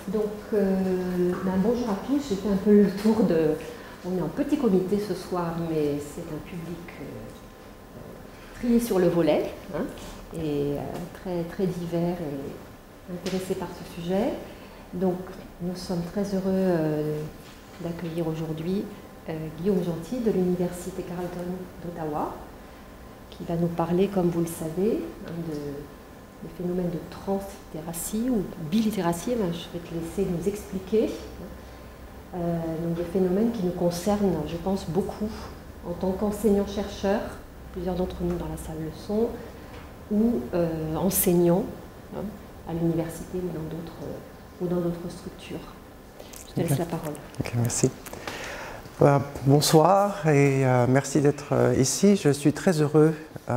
Donc, bonjour à tous. J'ai fait un peu le tour de... On est en petit comité ce soir, mais c'est un public trié sur le volet, hein, et très, très divers et intéressé par ce sujet. Donc, nous sommes très heureux d'accueillir aujourd'hui Guillaume Gentil de l'Université Carleton d'Ottawa, qui va nous parler, comme vous le savez, des phénomènes de translittératie ou bilittératie. Je vais te laisser nous expliquer. Donc des phénomènes qui nous concernent, je pense, beaucoup en tant qu'enseignants-chercheurs, plusieurs d'entre nous dans la salle le sont, ou enseignants à l'université ou dans d'autres structures. Je te laisse la parole. Okay, merci. Bonsoir et merci d'être ici. Je suis très heureux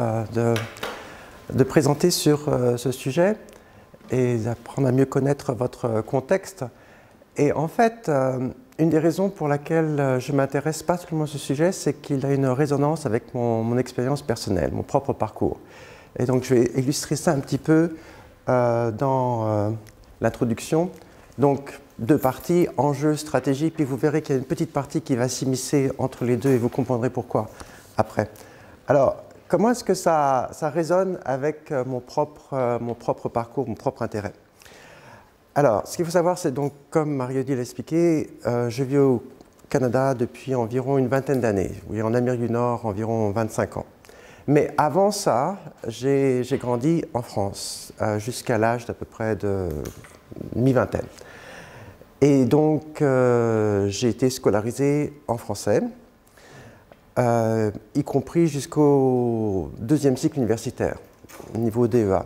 de présenter sur ce sujet et d'apprendre à mieux connaître votre contexte. Et en fait, une des raisons pour laquelle je m'intéresse particulièrement à ce sujet, c'est qu'il a une résonance avec mon expérience personnelle, mon propre parcours. Et donc je vais illustrer ça un petit peu dans l'introduction. Donc deux parties, enjeux, stratégie, puis vous verrez qu'il y a une petite partie qui va s'immiscer entre les deux et vous comprendrez pourquoi après. Alors, comment est-ce que ça résonne avec mon propre parcours, mon propre intérêt? Alors, ce qu'il faut savoir, c'est donc, comme Marie-Odile l'a expliqué, je vis au Canada depuis environ une vingtaine d'années, oui, en Amérique du Nord, environ 25 ans. Mais avant ça, j'ai grandi en France, jusqu'à l'âge d'à peu près de mi-vingtaine. Et donc, j'ai été scolarisé en français, y compris jusqu'au deuxième cycle universitaire, niveau DEA.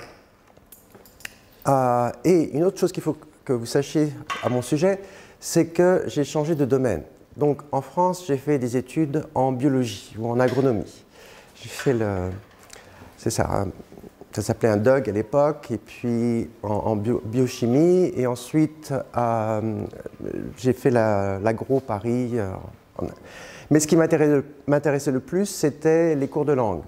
Et une autre chose qu'il faut que vous sachiez à mon sujet, c'est que j'ai changé de domaine. Donc en France, j'ai fait des études en biologie ou en agronomie. J'ai fait c'est ça, hein, ça s'appelait un DUG à l'époque, et puis en biochimie, et ensuite j'ai fait l'agro Paris. Mais ce qui m'intéressait le plus, c'était les cours de langue.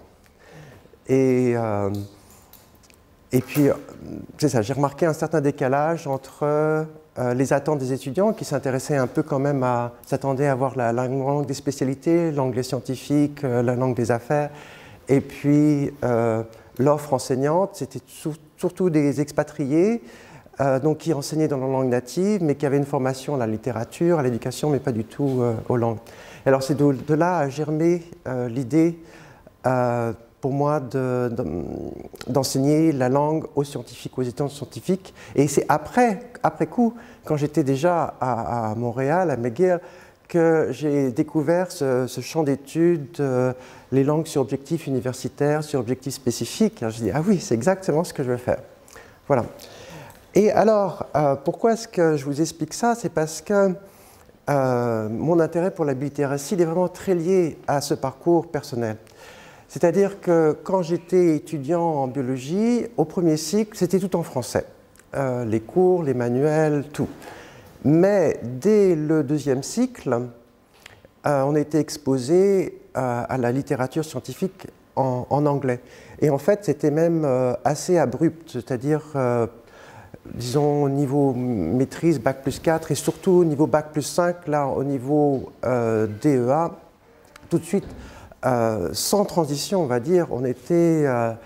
Et puis, c'est ça, j'ai remarqué un certain décalage entre les attentes des étudiants qui s'intéressaient un peu quand même s'attendaient à avoir la langue des spécialités, l'anglais scientifique, la langue des affaires, et puis l'offre enseignante, c'était surtout des expatriés, donc qui enseignaient dans leur langue native, mais qui avaient une formation à la littérature, à l'éducation, mais pas du tout aux langues. Alors c'est de là a germé l'idée pour moi d'enseigner la langue aux scientifiques, aux étudiants scientifiques. Et c'est après coup, quand j'étais déjà à Montréal, à McGill, que j'ai découvert ce champ d'études, les langues sur objectifs universitaires, sur objectifs spécifiques. Je dis, ah oui, c'est exactement ce que je veux faire. Voilà. Et alors, pourquoi est-ce que je vous explique ça? C'est parce que mon intérêt pour la bilittératie est vraiment très lié à ce parcours personnel. C'est-à-dire que quand j'étais étudiant en biologie, au premier cycle, c'était tout en français. Les cours, les manuels, tout. Mais dès le deuxième cycle, on était exposé à la littérature scientifique en anglais. Et en fait, c'était même assez abrupt, c'est-à-dire, disons, au niveau maîtrise, Bac plus 4, et surtout au niveau Bac plus 5, là, au niveau DEA, tout de suite, sans transition, on va dire, on était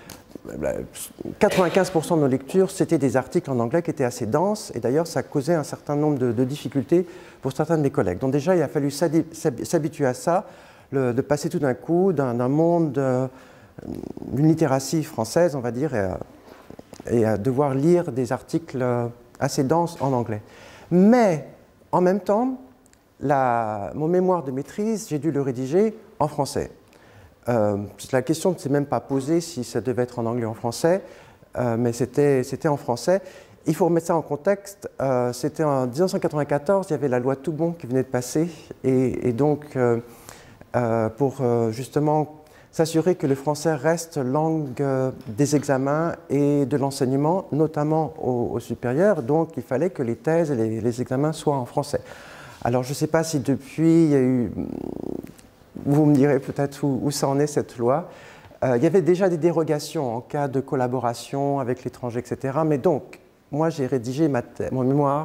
95% de nos lectures, c'était des articles en anglais qui étaient assez denses, et d'ailleurs ça causait un certain nombre de difficultés pour certains de mes collègues. Donc déjà, il a fallu s'habituer à ça, de passer tout d'un coup d'un monde, d'une littératie française, on va dire, et à devoir lire des articles assez denses en anglais. Mais en même temps, mon mémoire de maîtrise, j'ai dû le rédiger en français. La question ne s'est même pas posée si ça devait être en anglais ou en français, mais c'était en français. Il faut remettre ça en contexte. C'était en 1994, il y avait la loi Toubon qui venait de passer, et donc pour justement s'assurer que le français reste langue des examens et de l'enseignement, notamment au supérieur, donc il fallait que les thèses et les examens soient en français. Alors je ne sais pas si depuis il y a eu... Vous me direz peut-être où ça en est cette loi. Il y avait déjà des dérogations en cas de collaboration avec l'étranger, etc. Mais donc, moi j'ai rédigé mon mémoire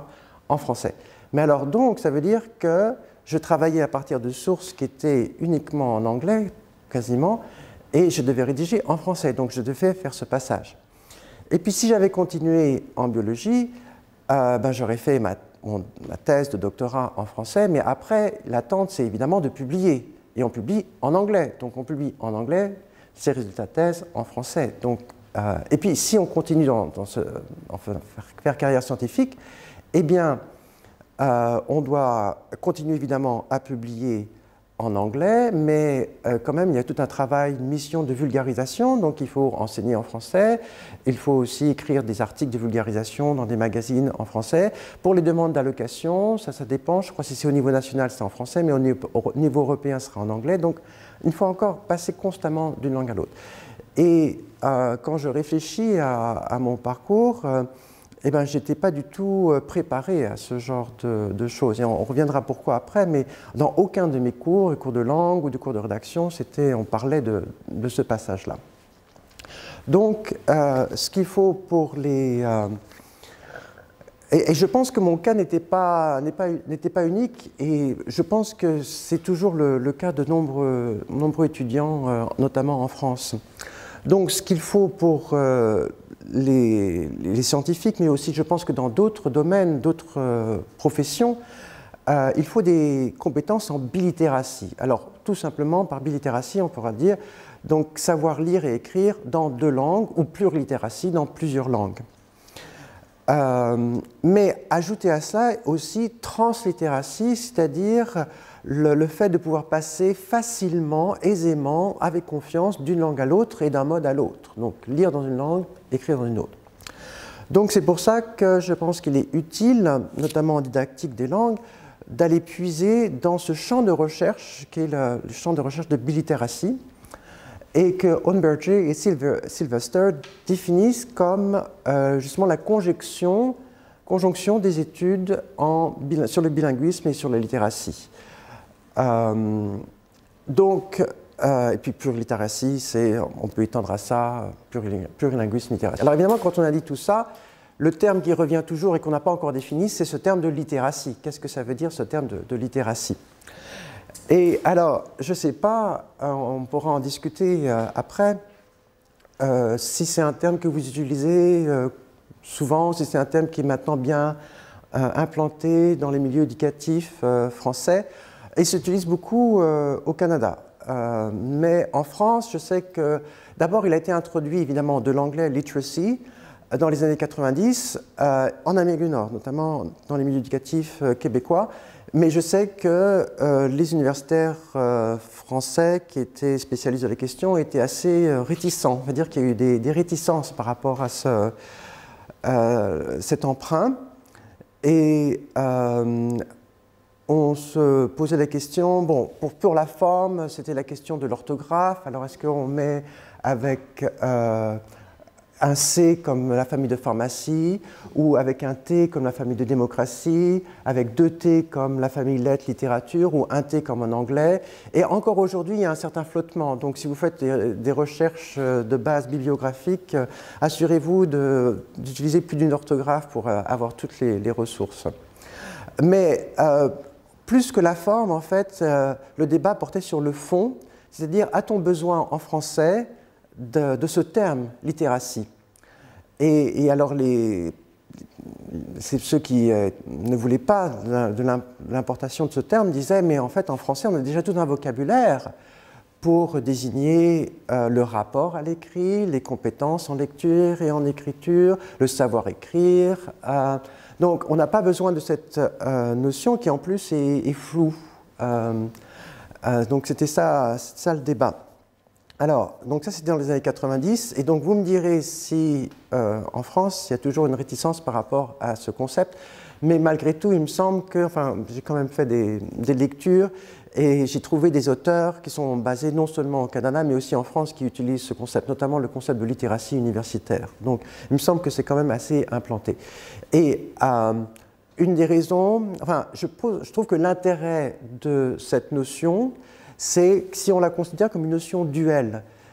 en français. Mais alors donc, ça veut dire que je travaillais à partir de sources qui étaient uniquement en anglais, quasiment, et je devais rédiger en français, donc je devais faire ce passage. Et puis si j'avais continué en biologie, j'aurais fait ma thèse de doctorat en français, mais après, l'attente, c'est évidemment de publier. Et on publie en anglais. Donc on publie en anglais ses résultats de thèse en français. Donc, et puis si on continue faire carrière scientifique, eh bien, on doit continuer évidemment à publier en anglais, mais quand même, il y a tout un travail, une mission de vulgarisation, donc il faut enseigner en français, il faut aussi écrire des articles de vulgarisation dans des magazines en français. Pour les demandes d'allocation, ça dépend, je crois que si c'est au niveau national, c'est en français, mais au niveau européen, ce sera en anglais, donc il faut encore passer constamment d'une langue à l'autre. Et quand je réfléchis à mon parcours, eh ben, je n'étais pas du tout préparé à ce genre de choses. Et on reviendra pourquoi après, mais dans aucun de mes cours, les cours de langue ou de cours de rédaction, on parlait de ce passage-là. Donc, ce qu'il faut pour les... et je pense que mon cas n'était pas unique, et je pense que c'est toujours le cas de nombreux étudiants, notamment en France. Donc, ce qu'il faut pour les scientifiques, mais aussi je pense que dans d'autres domaines, d'autres professions, il faut des compétences en bilittératie. Alors, tout simplement, par bilittératie, on pourra dire donc savoir lire et écrire dans 2 langues, ou plurilittératie dans plusieurs langues. Mais ajouter à cela aussi translittératie, c'est-à-dire le fait de pouvoir passer facilement, aisément, avec confiance, d'une langue à l'autre et d'un mode à l'autre. Donc, lire dans une langue, écrire dans une autre. Donc, c'est pour ça que je pense qu'il est utile, notamment en didactique des langues, d'aller puiser dans ce champ de recherche, qui est le champ de recherche de bilittératie, et que Hornberger et Sylvester définissent comme justement la conjonction des études sur le bilinguisme et sur la littératie. Et puis plurilittératie, on peut étendre à ça, plurilinguisme, littératie. Alors évidemment, quand on a dit tout ça, le terme qui revient toujours et qu'on n'a pas encore défini, c'est ce terme de littératie. Qu'est-ce que ça veut dire, ce terme de littératie? Et alors, je ne sais pas, on pourra en discuter après, si c'est un terme que vous utilisez souvent, si c'est un terme qui est maintenant bien implanté dans les milieux éducatifs français. Et il s'utilise beaucoup au Canada. Mais en France, je sais que d'abord, il a été introduit évidemment de l'anglais literacy dans les années 90 en Amérique du Nord, notamment dans les milieux éducatifs québécois. Mais je sais que les universitaires français qui étaient spécialistes de la question étaient assez réticents. On va dire qu'il y a eu des réticences par rapport à cet emprunt. Et on se posait la question, bon, pour la forme, c'était la question de l'orthographe. Alors, est-ce qu'on met avec un C comme la famille de pharmacie, ou avec un T comme la famille de démocratie, avec 2 T comme la famille lettres, littérature, ou un T comme en anglais. Et encore aujourd'hui, il y a un certain flottement. Donc, si vous faites des recherches de base bibliographique, assurez-vous d'utiliser plus d'une orthographe pour avoir toutes les ressources. Mais plus que la forme, en fait, le débat portait sur le fond, c'est-à-dire, a-t-on besoin en français de ce terme littératie? Et alors, ceux qui ne voulaient pas de l'importation de ce terme disaient, mais en fait, en français, on a déjà tout un vocabulaire pour désigner le rapport à l'écrit, les compétences en lecture et en écriture, le savoir écrire. Donc, on n'a pas besoin de cette notion qui, en plus, est floue. Donc, c'était ça le débat. Alors, donc ça, c'était dans les années 90. Et donc, vous me direz si, en France, il y a toujours une réticence par rapport à ce concept. Mais malgré tout, il me semble que, enfin, j'ai quand même fait des lectures et j'ai trouvé des auteurs qui sont basés non seulement au Canada, mais aussi en France, qui utilisent ce concept, notamment le concept de littératie universitaire. Donc, il me semble que c'est quand même assez implanté. Et une des raisons, enfin, je trouve que l'intérêt de cette notion, c'est si on la considère comme une notion duelle.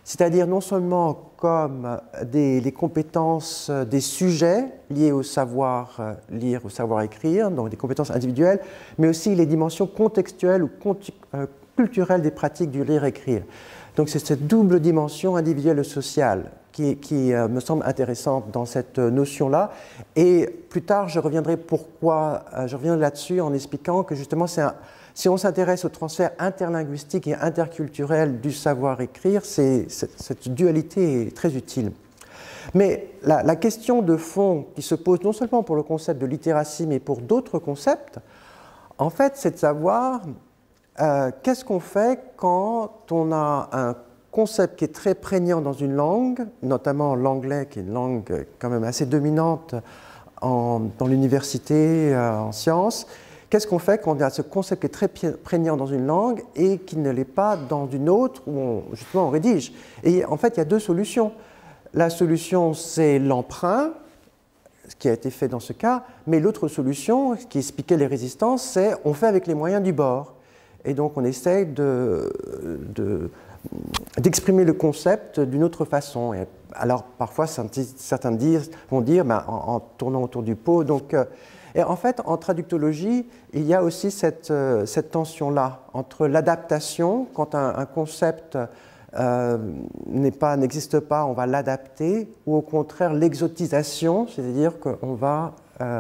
c'est-à-dire non seulement comme les compétences des sujets liés au savoir lire, au savoir écrire, donc des compétences individuelles, mais aussi les dimensions contextuelles ou culturelles des pratiques du lire-écrire. Donc c'est cette double dimension individuelle et sociale qui me semble intéressante dans cette notion-là. Et plus tard, je reviendrai là-dessus en expliquant que justement, si on s'intéresse au transfert interlinguistique et interculturel du savoir-écrire, cette dualité est très utile. Mais la question de fond qui se pose non seulement pour le concept de littératie, mais pour d'autres concepts, en fait, c'est de savoir qu'est-ce qu'on fait quand on a un concept qui est très prégnant dans une langue, notamment l'anglais, qui est une langue quand même assez dominante dans l'université, en sciences. Qu'est-ce qu'on fait quand on a ce concept qui est très prégnant dans une langue et qui ne l'est pas dans une autre où justement on rédige? Et en fait, il y a deux solutions. La solution, c'est l'emprunt, ce qui a été fait dans ce cas, mais l'autre solution, qui expliquait les résistances, c'est on fait avec les moyens du bord. Et donc on essaye d'exprimer le concept d'une autre façon. Et alors parfois certains vont dire en tournant autour du pot. Donc, et en fait, en traductologie, il y a aussi cette tension-là entre l'adaptation, quand un concept n'existe pas, on va l'adapter, ou au contraire l'exotisation, c'est-à-dire qu'on va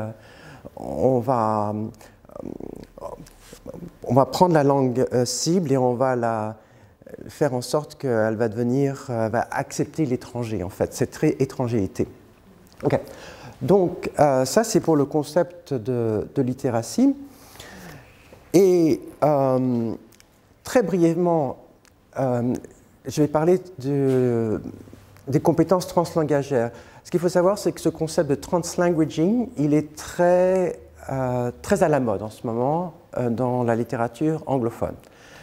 prendre la langue cible et on va faire en sorte qu'elle va accepter l'étranger, en fait, cette étrangérité. Okay. Donc, ça, c'est pour le concept de littératie. Et très brièvement, je vais parler des compétences translangagières. Ce qu'il faut savoir, c'est que ce concept de translanguaging, il est très à la mode en ce moment dans la littérature anglophone.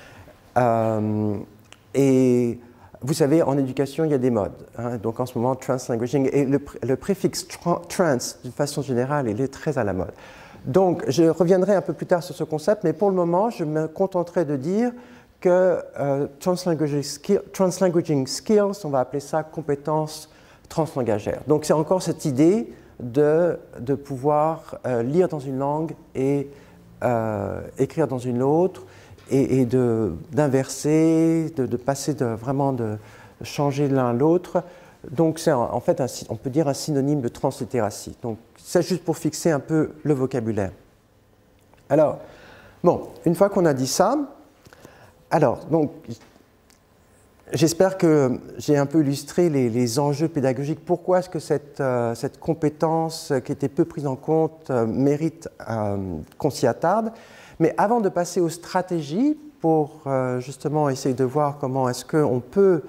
Et vous savez, en éducation, il y a des modes. Hein, donc en ce moment, translanguaging, et le préfixe trans, d'une façon générale, il est très à la mode. Donc je reviendrai un peu plus tard sur ce concept, mais pour le moment, je me contenterai de dire que translanguaging skills, on va appeler ça compétences translangagières. Donc c'est encore cette idée de pouvoir lire dans une langue et écrire dans une autre, et d'inverser, de passer vraiment de changer l'un à l'autre. Donc c'est en fait, on peut dire un synonyme de translittératie. Donc c'est juste pour fixer un peu le vocabulaire. Alors, bon, une fois qu'on a dit ça, alors, donc, j'espère que j'ai un peu illustré les enjeux pédagogiques. Pourquoi est-ce que cette compétence qui était peu prise en compte mérite qu'on s'y attarde? Mais avant de passer aux stratégies pour justement essayer de voir comment est-ce qu'on peut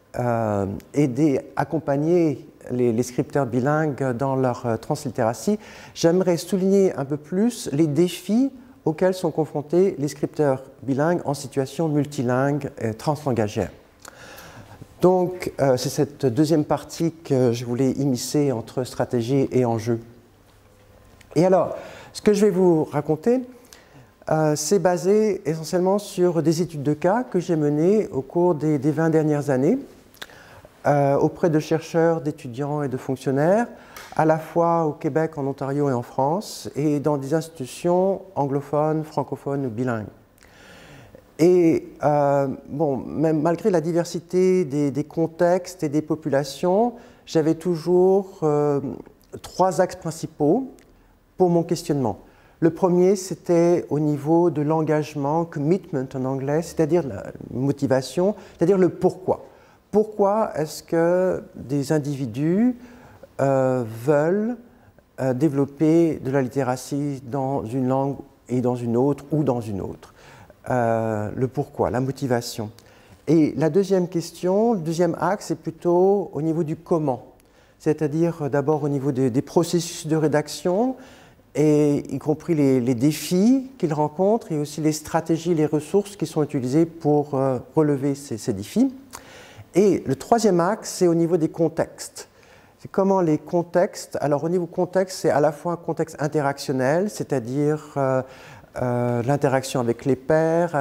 accompagner les scripteurs bilingues dans leur translittératie, j'aimerais souligner un peu plus les défis auxquels sont confrontés les scripteurs bilingues en situation multilingue et translangagière. Donc, c'est cette deuxième partie que je voulais immiscer entre stratégie et enjeu. Et alors, ce que je vais vous raconter, c'est basé essentiellement sur des études de cas que j'ai menées au cours des 20 dernières années auprès de chercheurs, d'étudiants et de fonctionnaires, à la fois au Québec, en Ontario et en France, et dans des institutions anglophones, francophones ou bilingues. Et bon, même malgré la diversité des contextes et des populations, j'avais toujours 3 axes principaux pour mon questionnement. Le premier, c'était au niveau de l'engagement, commitment en anglais, c'est-à-dire la motivation, c'est-à-dire le pourquoi. Pourquoi est-ce que des individus veulent développer de la littératie dans une langue et dans une autre ou dans une autre? Le pourquoi, la motivation. Et la deuxième question, le deuxième axe, c'est plutôt au niveau du comment, c'est-à-dire d'abord au niveau des processus de rédaction, et y compris les défis qu'ils rencontrent et aussi les stratégies, les ressources qui sont utilisées pour relever ces défis. Et le troisième axe, c'est au niveau des contextes. C'est comment les contextes, alors au niveau contexte, c'est à la fois un contexte interactionnel, c'est-à-dire l'interaction avec les pairs, avec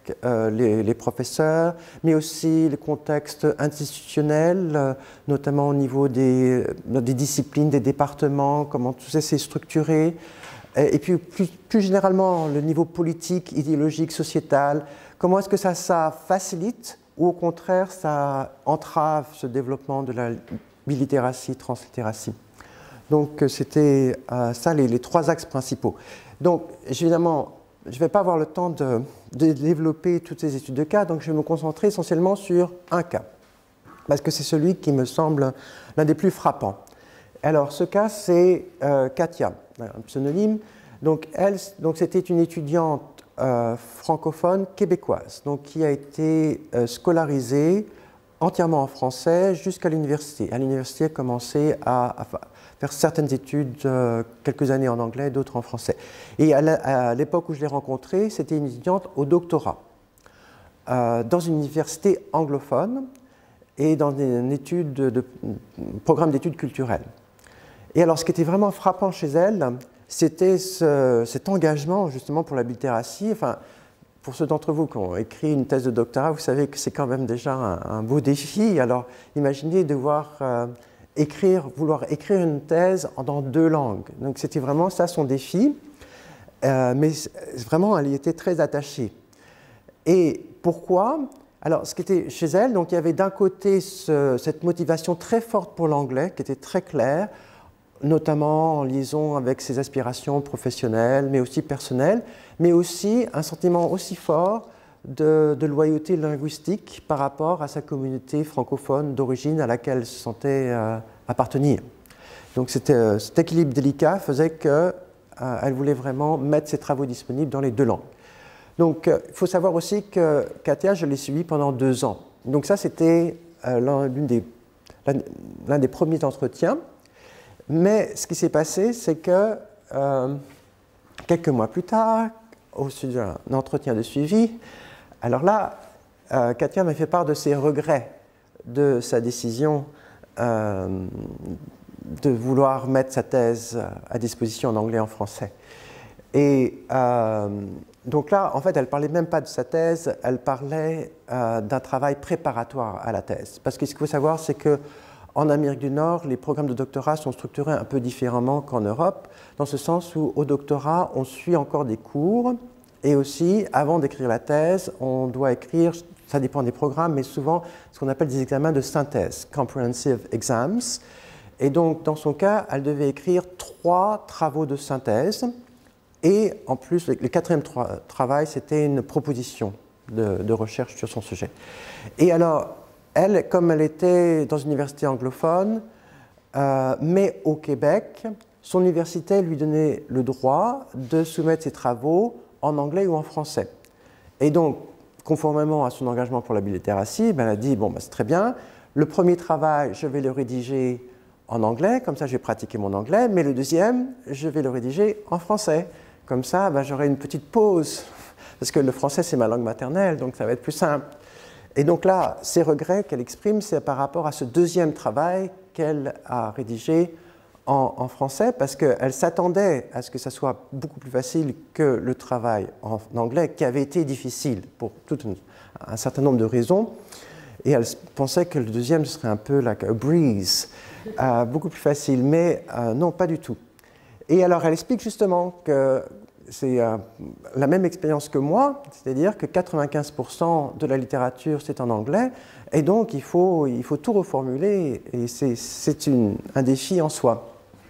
les professeurs, mais aussi le contexte institutionnel, notamment au niveau des disciplines, des départements, comment tout ça s'est structuré, et puis plus généralement le niveau politique, idéologique, sociétal, comment est-ce que ça facilite ou au contraire ça entrave ce développement de la bilittératie, translittératie. Donc c'était ça les trois axes principaux. Donc évidemment, je ne vais pas avoir le temps de développer toutes ces études de cas, donc je vais me concentrer essentiellement sur un cas, parce que c'est celui qui me semble l'un des plus frappants. Alors ce cas, c'est Katia, un pseudonyme. Donc c'était une étudiante francophone québécoise, donc qui a été scolarisée entièrement en français jusqu'à l'université. À l'université, elle a commencé à faire certaines études, quelques années en anglais, d'autres en français. Et à l'époque où je l'ai rencontrée, c'était une étudiante au doctorat, dans une université anglophone et dans un programme d'études culturelles. Et alors, ce qui était vraiment frappant chez elle, c'était cet engagement justement pour la bilittératie. Enfin, pour ceux d'entre vous qui ont écrit une thèse de doctorat, vous savez que c'est quand même déjà un beau défi. Alors, imaginez devoir vouloir écrire une thèse dans 2 langues. Donc, c'était vraiment ça son défi. Mais vraiment, elle y était très attachée. Et pourquoi? Alors, ce qui était chez elle, donc il y avait d'un côté cette motivation très forte pour l'anglais, qui était très claire, notamment en liaison avec ses aspirations professionnelles, mais aussi personnelles, mais aussi un sentiment aussi fort de loyauté linguistique par rapport à sa communauté francophone d'origine à laquelle elle se sentait appartenir. Donc cet équilibre délicat faisait qu'elle voulait vraiment mettre ses travaux disponibles dans les 2 langues. Donc il faut savoir aussi que Katia, je l'ai suivie pendant 2 ans. Donc ça, c'était l'un des premiers entretiens. Mais ce qui s'est passé, c'est que quelques mois plus tard, au sujet d'un entretien de suivi, alors là, Katia m'a fait part de ses regrets de sa décision de vouloir mettre sa thèse à disposition en anglais et en français. Et donc là, en fait, elle ne parlait même pas de sa thèse, elle parlait d'un travail préparatoire à la thèse. Parce que ce qu'il faut savoir, c'est que en Amérique du Nord, les programmes de doctorat sont structurés un peu différemment qu'en Europe, dans ce sens où au doctorat, on suit encore des cours, et aussi, avant d'écrire la thèse, on doit écrire, ça dépend des programmes, mais souvent ce qu'on appelle des examens de synthèse, comprehensive exams. Et donc, dans son cas, elle devait écrire 3 travaux de synthèse, et en plus, le 4e travail, c'était une proposition de recherche sur son sujet. Et alors, elle, comme elle était dans une université anglophone, mais au Québec, son université lui donnait le droit de soumettre ses travaux en anglais ou en français. Et donc, conformément à son engagement pour la bilittératie, elle a dit, bon, c'est très bien, le premier travail, je vais le rédiger en anglais, comme ça je vais pratiquer mon anglais, mais le deuxième, je vais le rédiger en français. Comme ça, j'aurai une petite pause, parce que le français, c'est ma langue maternelle, donc ça va être plus simple. Et donc là, ces regrets qu'elle exprime, c'est par rapport à ce 2e travail qu'elle a rédigé en français, parce qu'elle s'attendait à ce que ça soit beaucoup plus facile que le travail en anglais, qui avait été difficile pour tout un certain nombre de raisons. Et elle pensait que le 2e serait un peu like a breeze, beaucoup plus facile, mais non, pas du tout. Et alors, elle explique justement que c'est la même expérience que moi, c'est-à-dire que 95% de la littérature, c'est en anglais, et donc il faut tout reformuler, et c'est un défi en soi.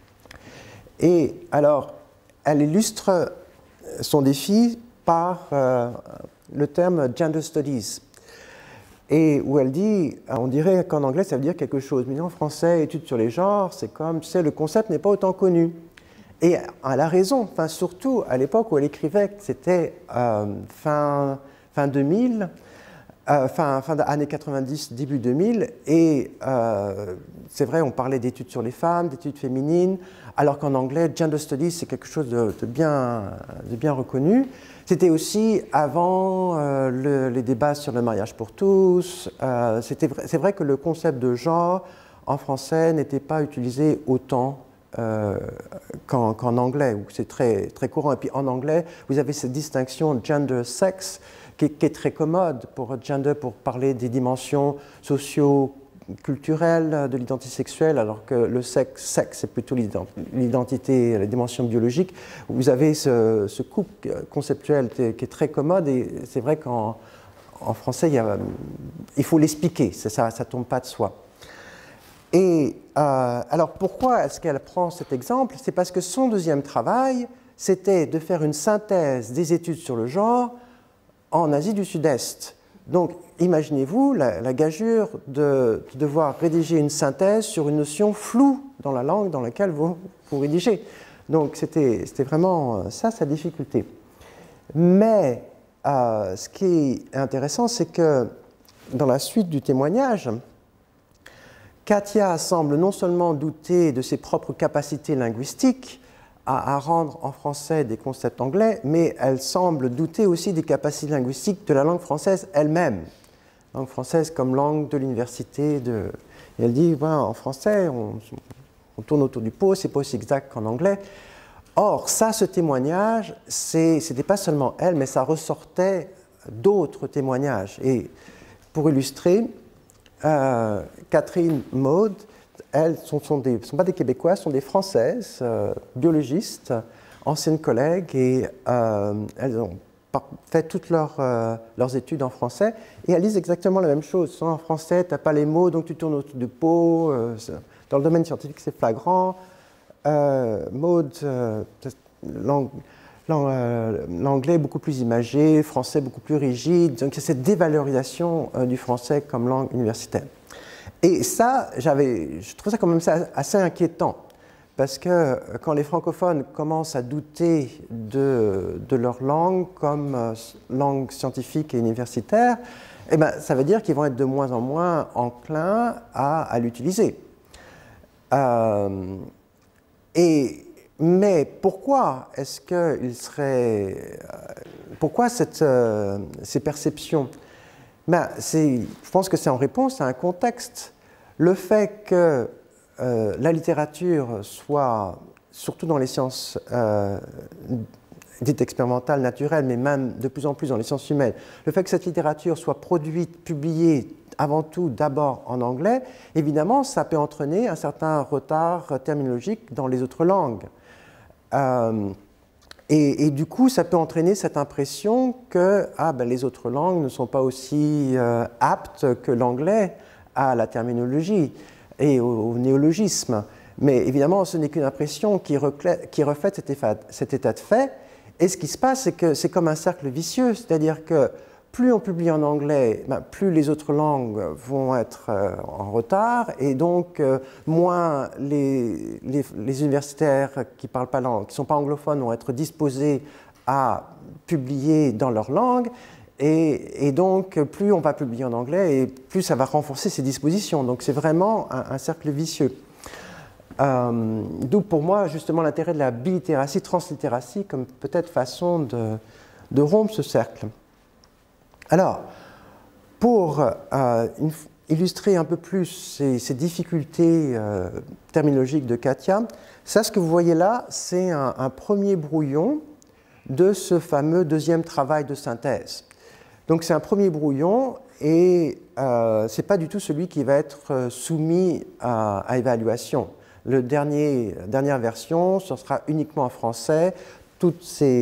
Et alors, elle illustre son défi par le terme « gender studies », et où elle dit, on dirait qu'en anglais, ça veut dire quelque chose, mais en français, études sur les genres, c'est comme, tu sais, le concept n'est pas autant connu. Et elle a raison, enfin, surtout à l'époque où elle écrivait, c'était fin 2000, fin années 90, début 2000, et c'est vrai, on parlait d'études sur les femmes, d'études féminines, alors qu'en anglais, gender studies, c'est quelque chose de bien reconnu. C'était aussi avant les débats sur le mariage pour tous. C'est vrai que le concept de genre en français n'était pas utilisé autant qu'en anglais, où c'est très, très courant. Et puis en anglais, vous avez cette distinction gender-sexe qui est très commode pour gender, pour parler des dimensions socio-culturelles de l'identité sexuelle, alors que le sexe, c'est plutôt l'identité, la dimension biologique. Vous avez ce couple conceptuel qui est très commode, et c'est vrai qu'en français, il faut l'expliquer, ça ne tombe pas de soi. Et alors pourquoi est-ce qu'elle prend cet exemple? C'est parce que son deuxième travail, c'était de faire une synthèse des études sur le genre en Asie du Sud-Est. Donc, imaginez-vous la gageure de devoir rédiger une synthèse sur une notion floue dans la langue dans laquelle vous rédigez. Donc, c'était vraiment ça, sa difficulté. Mais ce qui est intéressant, c'est que dans la suite du témoignage, Katia semble non seulement douter de ses propres capacités linguistiques, à rendre en français des concepts anglais, mais elle semble douter aussi des capacités linguistiques de la langue française elle-même. Langue française comme langue de l'université. Et elle dit, ben, en français, on tourne autour du pot, c'est pas aussi exact qu'en anglais. Or, ça, ce témoignage, c'était pas seulement elle, mais ça ressortait d'autres témoignages. Et pour illustrer, Catherine Maud, elles ne sont pas des Québécoises, sont des Françaises, biologistes, anciennes collègues, et elles ont fait toutes leurs études en français, et elles disent exactement la même chose. En français, tu n'as pas les mots, donc tu tournes autour du pot. Dans le domaine scientifique, c'est flagrant. Maud, l'anglais est beaucoup plus imagé, le français beaucoup plus rigide, donc il y a cette dévalorisation du français comme langue universitaire. Et ça, je trouve ça quand même assez inquiétant, parce que quand les francophones commencent à douter de leur langue comme langue scientifique et universitaire, eh ben, ça veut dire qu'ils vont être de moins en moins enclins à l'utiliser. Mais pourquoi est-ce qu'il serait... pourquoi ces perceptions? Ben, je pense que c'est en réponse à un contexte. Le fait que la littérature soit, surtout dans les sciences dites expérimentales, naturelles, mais même de plus en plus dans les sciences humaines, le fait que cette littérature soit produite, publiée avant tout d'abord en anglais, évidemment, ça peut entraîner un certain retard terminologique dans les autres langues. Et du coup, ça peut entraîner cette impression que les autres langues ne sont pas aussi aptes que l'anglais à la terminologie et au néologisme. Mais évidemment, ce n'est qu'une impression qui reflète cet état de fait. Et ce qui se passe, c'est que c'est comme un cercle vicieux, c'est-à-dire que plus on publie en anglais, plus les autres langues vont être en retard, et donc moins les universitaires qui parlent pas langue, qui ne sont pas anglophones, vont être disposés à publier dans leur langue, et donc plus on va publier en anglais, et plus ça va renforcer ces dispositions. Donc c'est vraiment un cercle vicieux. D'où pour moi justement l'intérêt de la bilittératie, translittératie, comme peut-être façon de rompre ce cercle. Alors, pour illustrer un peu plus ces difficultés terminologiques de Katia, ça, ce que vous voyez là, c'est un premier brouillon de ce fameux deuxième travail de synthèse. Donc c'est un premier brouillon, et ce n'est pas du tout celui qui va être soumis à évaluation. La dernière version, ce sera uniquement en français. Tous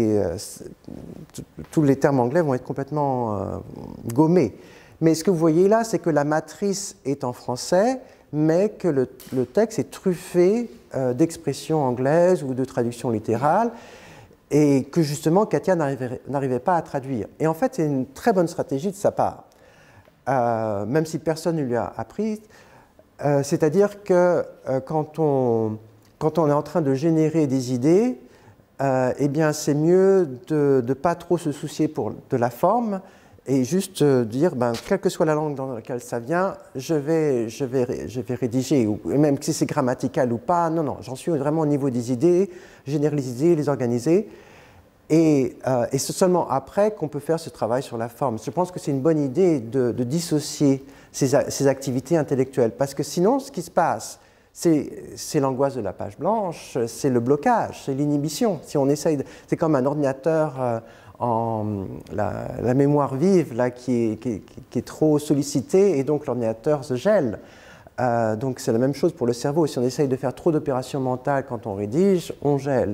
les termes anglais vont être complètement gommés. Mais ce que vous voyez là, c'est que la matrice est en français, mais que le texte est truffé d'expressions anglaises ou de traductions littérales, et que justement Katia n'arrivait pas à traduire. Et en fait, c'est une très bonne stratégie de sa part, même si personne ne lui a appris. C'est-à-dire que quand on est en train de générer des idées, eh bien, c'est mieux de ne pas trop se soucier de la forme, et juste dire, quelle que soit la langue dans laquelle ça vient, je vais rédiger, ou même si c'est grammatical ou pas, non, j'en suis vraiment au niveau des idées, généraliser, les organiser, et c'est seulement après qu'on peut faire ce travail sur la forme. Je pense que c'est une bonne idée de dissocier ces activités intellectuelles, parce que sinon, ce qui se passe, c'est l'angoisse de la page blanche, c'est le blocage, c'est l'inhibition. Si on essaye, c'est comme un ordinateur la mémoire vive là, qui est trop sollicitée et donc l'ordinateur se gèle. Donc c'est la même chose pour le cerveau. Si on essaye de faire trop d'opérations mentales quand on rédige, on gèle.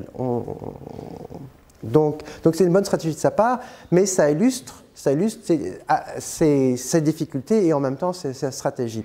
Donc c'est une bonne stratégie de sa part, mais ça illustre ses difficultés et en même temps sa stratégie.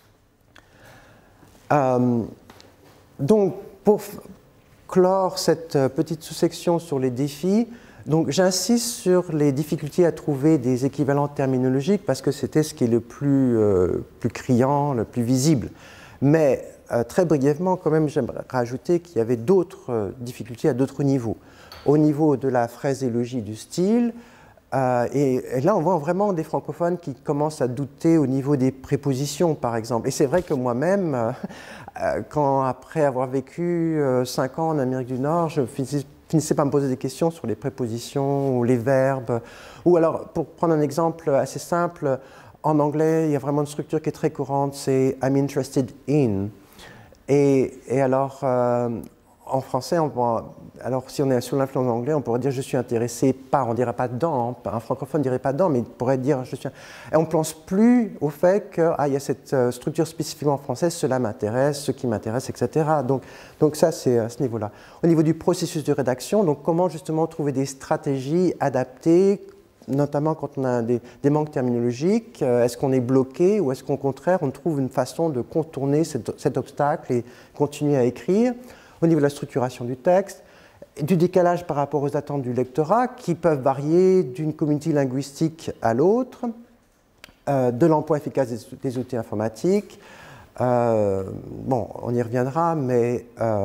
Donc pour clore cette petite sous-section sur les défis, j'insiste sur les difficultés à trouver des équivalents terminologiques parce que c'était ce qui est le plus criant, le plus visible. Mais très brièvement, quand même, j'aimerais rajouter qu'il y avait d'autres difficultés à d'autres niveaux. Au niveau de la phraséologie du style, et là on voit vraiment des francophones qui commencent à douter au niveau des prépositions, par exemple. Et c'est vrai que moi-même, après avoir vécu 5 ans en Amérique du Nord, je finissais par me poser des questions sur les prépositions ou les verbes. Ou alors, pour prendre un exemple assez simple, en anglais, il y a vraiment une structure qui est très courante, c'est « I'm interested in ». Et alors, en français, alors si on est sous l'influence anglais, on pourrait dire « je suis intéressé par », on ne dirait pas « dans », un francophone ne dirait pas « dans », mais il pourrait dire « je suis… » Et on ne pense plus au fait qu'il y a cette structure spécifiquement française, cela m'intéresse, ce qui m'intéresse, etc. Donc ça, c'est à ce niveau-là. Au niveau du processus de rédaction, donc comment justement trouver des stratégies adaptées, notamment quand on a des manques terminologiques, est-ce qu'on est bloqué ou est-ce qu'au contraire, on trouve une façon de contourner cet obstacle et continuer à écrire. Au niveau de la structuration du texte, du décalage par rapport aux attentes du lectorat qui peuvent varier d'une communauté linguistique à l'autre, de l'emploi efficace des outils informatiques. Bon, on y reviendra, mais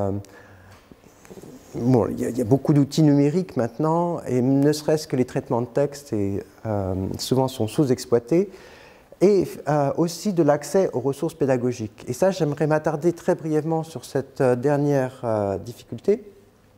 bon, il y a beaucoup d'outils numériques maintenant, et ne serait-ce que les traitements de texte souvent sont sous-exploités, et aussi de l'accès aux ressources pédagogiques. Et ça, j'aimerais m'attarder très brièvement sur cette dernière difficulté,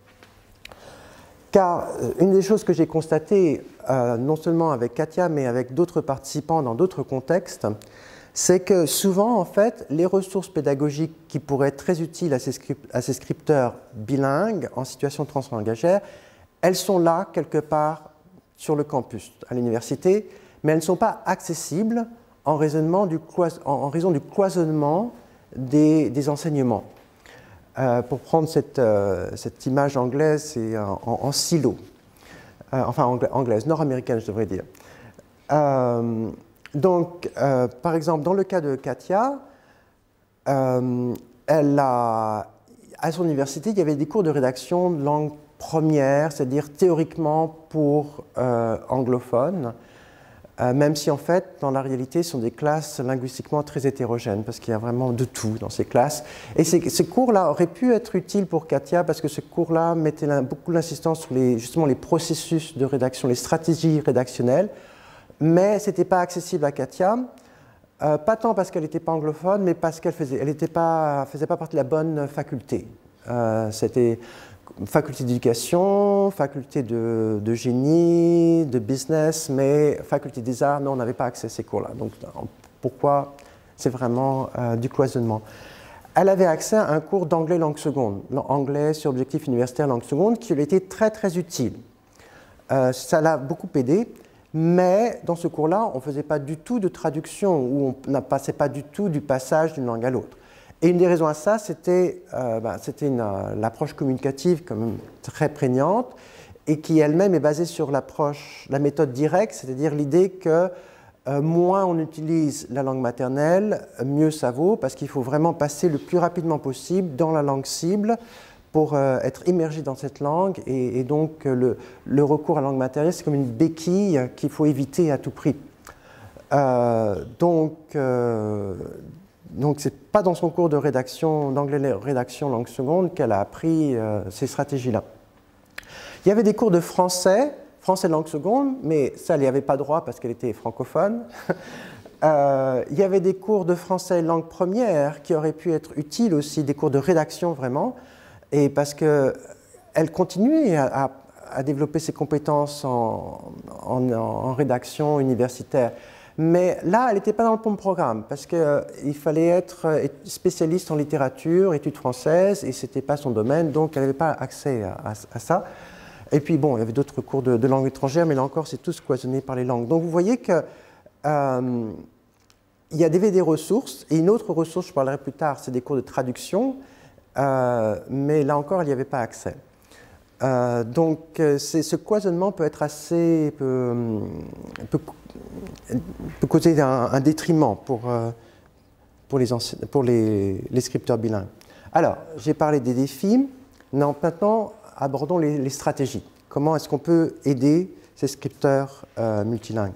car une des choses que j'ai constatées, non seulement avec Katia, mais avec d'autres participants dans d'autres contextes, c'est que souvent, en fait, les ressources pédagogiques qui pourraient être très utiles à ces scripteurs bilingues en situation de translangagière, elles sont là, quelque part, sur le campus, à l'université, mais elles ne sont pas accessibles en raison du cloisonnement des enseignements. Pour prendre cette image anglaise, c'est en silo, enfin anglaise, nord-américaine, je devrais dire. Donc, par exemple, dans le cas de Katia, à son université, il y avait des cours de rédaction de langue première, c'est-à-dire théoriquement pour anglophones, même si en fait, dans la réalité, ce sont des classes linguistiquement très hétérogènes, parce qu'il y a vraiment de tout dans ces classes. Et ces cours-là auraient pu être utiles pour Katia, parce que ce cours-là mettait beaucoup d'insistance sur justement les processus de rédaction, les stratégies rédactionnelles, mais ce n'était pas accessible à Katia, pas tant parce qu'elle n'était pas anglophone, mais parce qu'elle faisait pas partie de la bonne faculté. C'était faculté d'éducation, faculté de génie, de business, mais faculté des arts, non, on n'avait pas accès à ces cours-là. Donc pourquoi? C'est vraiment du cloisonnement. Elle avait accès à un cours d'anglais langue seconde, anglais sur objectif universitaire langue seconde, qui lui était très très utile. Ça l'a beaucoup aidé. Mais dans ce cours-là, on ne faisait pas du tout de traduction, ou on ne passait pas du tout du passage d'une langue à l'autre. Et une des raisons à ça, c'était l'approche communicative quand même très prégnante, et qui elle-même est basée sur la méthode directe, c'est-à-dire l'idée que moins on utilise la langue maternelle, mieux ça vaut, parce qu'il faut vraiment passer le plus rapidement possible dans la langue cible, pour être immergé dans cette langue, et donc le recours à la langue maternelle, c'est comme une béquille qu'il faut éviter à tout prix. Donc c'est pas dans son cours de rédaction, d'anglais rédaction langue seconde, qu'elle a appris ces stratégies-là. Il y avait des cours de français langue seconde, mais ça, elle n'y avait pas droit parce qu'elle était francophone. Il y avait des cours de français langue première qui auraient pu être utiles aussi, des cours de rédaction vraiment, et parce qu'elle continuait à développer ses compétences en rédaction universitaire. Mais là, elle n'était pas dans le bon programme, parce qu'il fallait être spécialiste en littérature, études françaises, et ce n'était pas son domaine, donc elle n'avait pas accès à ça. Et puis, bon, il y avait d'autres cours de langue étrangère, mais là encore, c'est tous cloisonné par les langues. Donc, vous voyez que il y a des ressources, et une autre ressource, je parlerai plus tard, c'est des cours de traduction, mais là encore, il n'y avait pas accès. Donc, ce cloisonnement peut être assez, peut causer un détriment pour les scripteurs bilingues. Alors, j'ai parlé des défis, maintenant, abordons les stratégies. Comment est-ce qu'on peut aider ces scripteurs multilingues?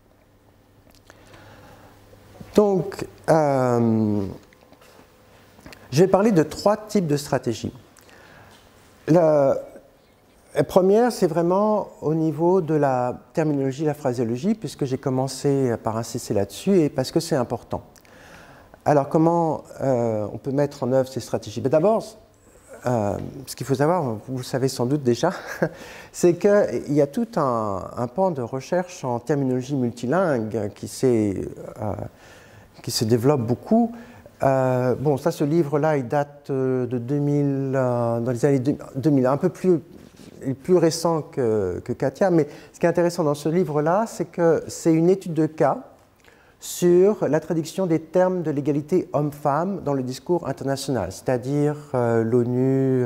Donc, je vais parler de 3 types de stratégies. La première, c'est vraiment au niveau de la terminologie, la phraséologie, puisque j'ai commencé par insister là-dessus et parce que c'est important. Alors, comment on peut mettre en œuvre ces stratégies? D'abord, ce qu'il faut savoir, vous le savez sans doute déjà, c'est qu'il y a tout un pan de recherche en terminologie multilingue qui se développe beaucoup. Bon, ça, ce livre-là, il date de 2000, dans les années 2000, un peu plus récent que Katia, mais ce qui est intéressant dans ce livre-là, c'est que c'est une étude de cas sur la traduction des termes de l'égalité homme-femme dans le discours international, c'est-à-dire l'ONU,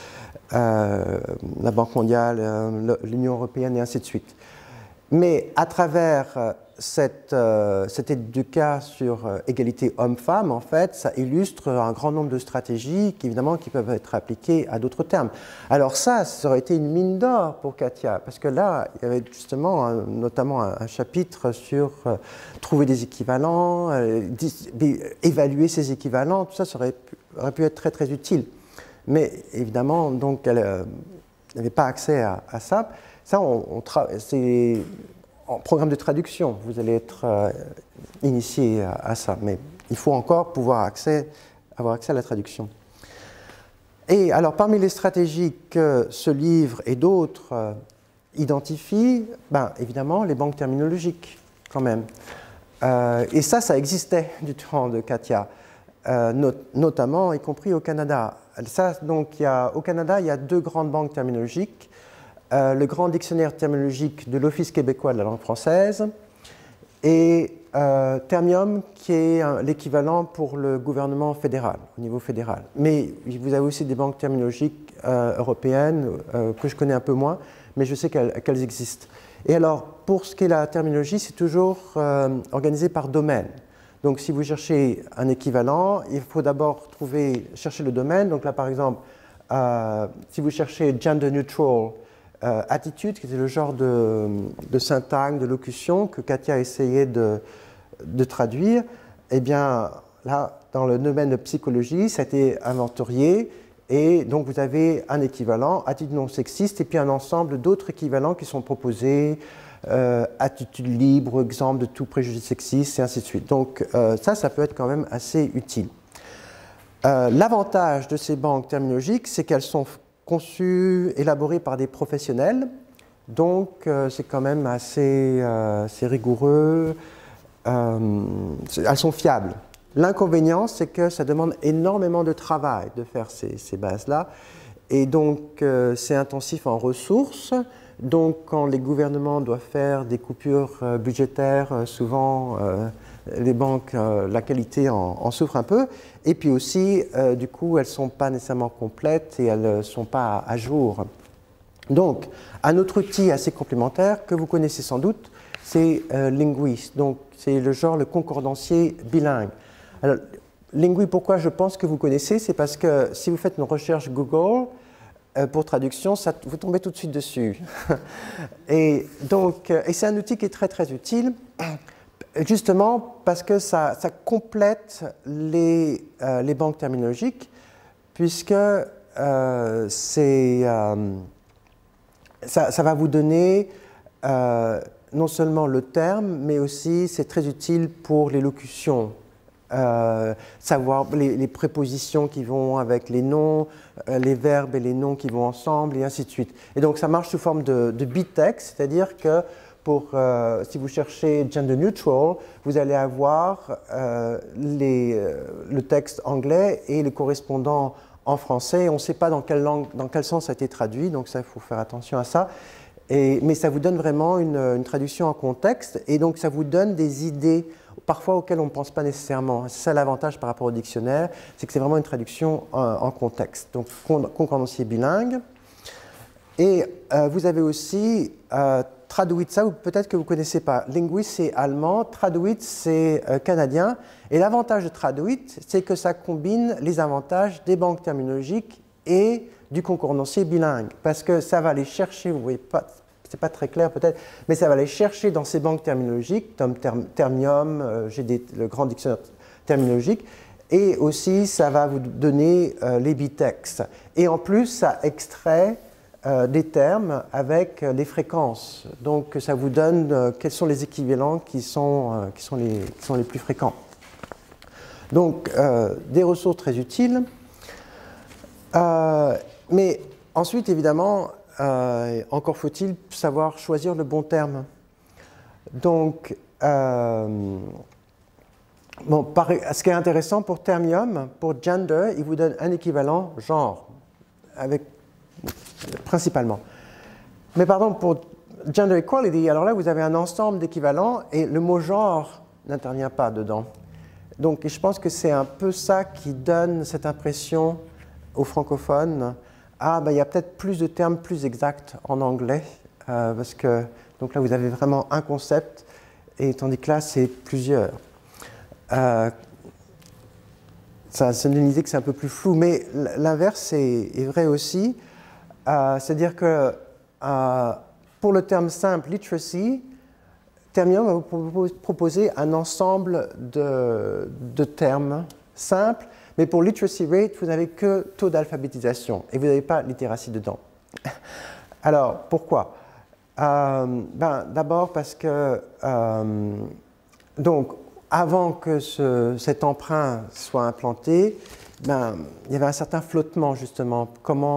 la Banque mondiale, l'Union européenne et ainsi de suite. Mais à travers cette étude de cas sur égalité homme-femme, en fait, ça illustre un grand nombre de stratégies qui, évidemment, qui peuvent être appliquées à d'autres termes. Alors ça aurait été une mine d'or pour Katia, parce que là, il y avait justement notamment un chapitre sur trouver des équivalents, évaluer ces équivalents, tout ça, aurait pu être très très utile. Mais évidemment, donc, elle n'avait pas accès à ça. Ça, c'est en programme de traduction, vous allez être initié à ça, mais il faut encore pouvoir avoir accès à la traduction. Et alors, parmi les stratégies que ce livre et d'autres identifient, évidemment, les banques terminologiques, quand même. Et ça existait du temps de Katia, notamment, y compris au Canada. Ça, donc, au Canada, il y a 2 grandes banques terminologiques. Le grand dictionnaire terminologique de l'Office québécois de la langue française et Termium, qui est l'équivalent pour le gouvernement fédéral, au niveau fédéral. Mais vous avez aussi des banques terminologiques européennes que je connais un peu moins, mais je sais qu'elles existent. Et alors, pour ce qui est la terminologie, c'est toujours organisé par domaine. Donc, si vous cherchez un équivalent, il faut d'abord chercher le domaine. Donc là, par exemple, si vous cherchez gender neutral, attitude, qui était le genre de syntagme, de locution que Katia a essayé de traduire, eh bien, là, dans le domaine de psychologie, ça a été inventorié, et donc vous avez un équivalent, attitude non sexiste, et puis un ensemble d'autres équivalents qui sont proposés, attitude libre, exemple de tout préjugé sexiste, et ainsi de suite. Donc ça peut être quand même assez utile. L'avantage de ces banques terminologiques, c'est qu'elles sont conçues, élaborées par des professionnels, donc c'est quand même assez rigoureux, elles sont fiables. L'inconvénient, c'est que ça demande énormément de travail de faire ces bases-là, et donc c'est intensif en ressources. Donc quand les gouvernements doivent faire des coupures budgétaires, souvent les banques, la qualité en souffre un peu, et puis aussi, du coup, elles ne sont pas nécessairement complètes et elles ne sont pas à jour. Donc, un autre outil assez complémentaire que vous connaissez sans doute, c'est Linguist. Donc, c'est le concordancier bilingue. Alors, Linguist, pourquoi je pense que vous connaissez, c'est parce que si vous faites une recherche Google pour traduction, vous tombez tout de suite dessus. Et c'est un outil qui est très très utile. Justement parce que ça complète les banques terminologiques, puisque ça va vous donner non seulement le terme, mais aussi c'est très utile pour les locutions, savoir les prépositions qui vont avec les noms, les verbes et les noms qui vont ensemble, et ainsi de suite. Et donc ça marche sous forme de bittext, c'est-à-dire que si vous cherchez gender neutral, vous allez avoir le texte anglais et le correspondant en français. On ne sait pas dans quelle langue, dans quel sens ça a été traduit, donc ça, il faut faire attention à ça. Mais ça vous donne vraiment une traduction en contexte, et donc ça vous donne des idées parfois auxquelles on ne pense pas nécessairement. C'est ça l'avantage par rapport au dictionnaire, c'est que c'est vraiment une traduction en contexte. Donc concordancier bilingue. Et vous avez aussi Traduit, ça peut-être que vous ne connaissez pas. Linguist, c'est allemand, Traduit, c'est canadien. Et l'avantage de Traduit, c'est que ça combine les avantages des banques terminologiques et du concordancier bilingue. Parce que ça va aller chercher, vous ne voyez pas, c'est pas très clair peut-être, mais ça va aller chercher dans ces banques terminologiques, comme Termium, j'ai le grand dictionnaire terminologique, et aussi ça va vous donner les bitextes. Et en plus, ça extrait des termes avec les fréquences. Donc ça vous donne quels sont les équivalents qui sont les plus fréquents. Donc des ressources très utiles. Mais ensuite, évidemment, encore faut-il savoir choisir le bon terme. Donc, ce qui est intéressant pour Termium, pour gender, il vous donne un équivalent genre, principalement. Mais pardon, pour gender equality, alors là, vous avez un ensemble d'équivalents et le mot genre n'intervient pas dedans. Donc, je pense que c'est un peu ça qui donne cette impression aux francophones. Ah, ben, il y a peut-être plus de termes plus exacts en anglais, parce que donc là, vous avez vraiment un concept, et tandis que là, c'est plusieurs. Ça donne une idée que c'est un peu plus flou, mais l'inverse est vrai aussi. C'est-à-dire que pour le terme simple, literacy, Termium va vous proposer un ensemble de termes simples, mais pour literacy rate, vous n'avez que taux d'alphabétisation et vous n'avez pas littératie dedans. Alors, pourquoi? D'abord parce que, donc, avant que cet emprunt soit implanté, il y avait un certain flottement, justement,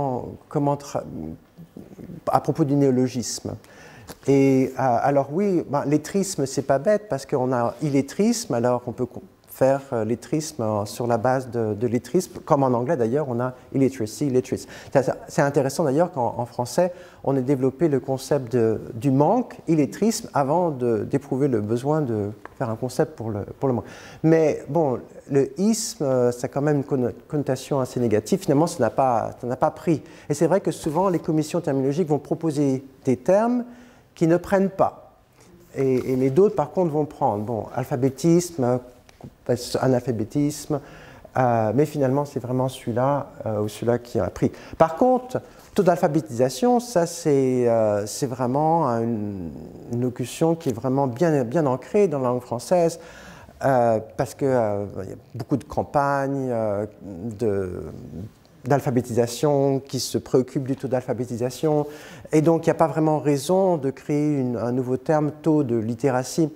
à propos du néologisme. Et alors oui, lettrisme, c'est pas bête, parce qu'on a illettrisme, alors on peut faire lettrisme sur la base de lettrisme, comme en anglais d'ailleurs, on a illiteracy, lettrisme. C'est intéressant d'ailleurs qu'en français, on ait développé le concept du manque, illettrisme, avant d'éprouver le besoin de faire un concept pour le manque. Mais bon, le isme, ça a quand même une connotation assez négative. Finalement, ça n'a pas pris. Et c'est vrai que souvent, les commissions terminologiques vont proposer des termes qui ne prennent pas. Mais d'autres, par contre, vont prendre. Bon, alphabétisme, analphabétisme, mais finalement, c'est vraiment celui-là ou celui-là qui a pris. Par contre, taux d'alphabétisation, ça, c'est vraiment une locution qui est vraiment bien ancrée dans la langue française, parce qu'il y a beaucoup de campagnes d'alphabétisation qui se préoccupent du taux d'alphabétisation, et donc il n'y a pas vraiment raison de créer un nouveau terme, taux de littératie.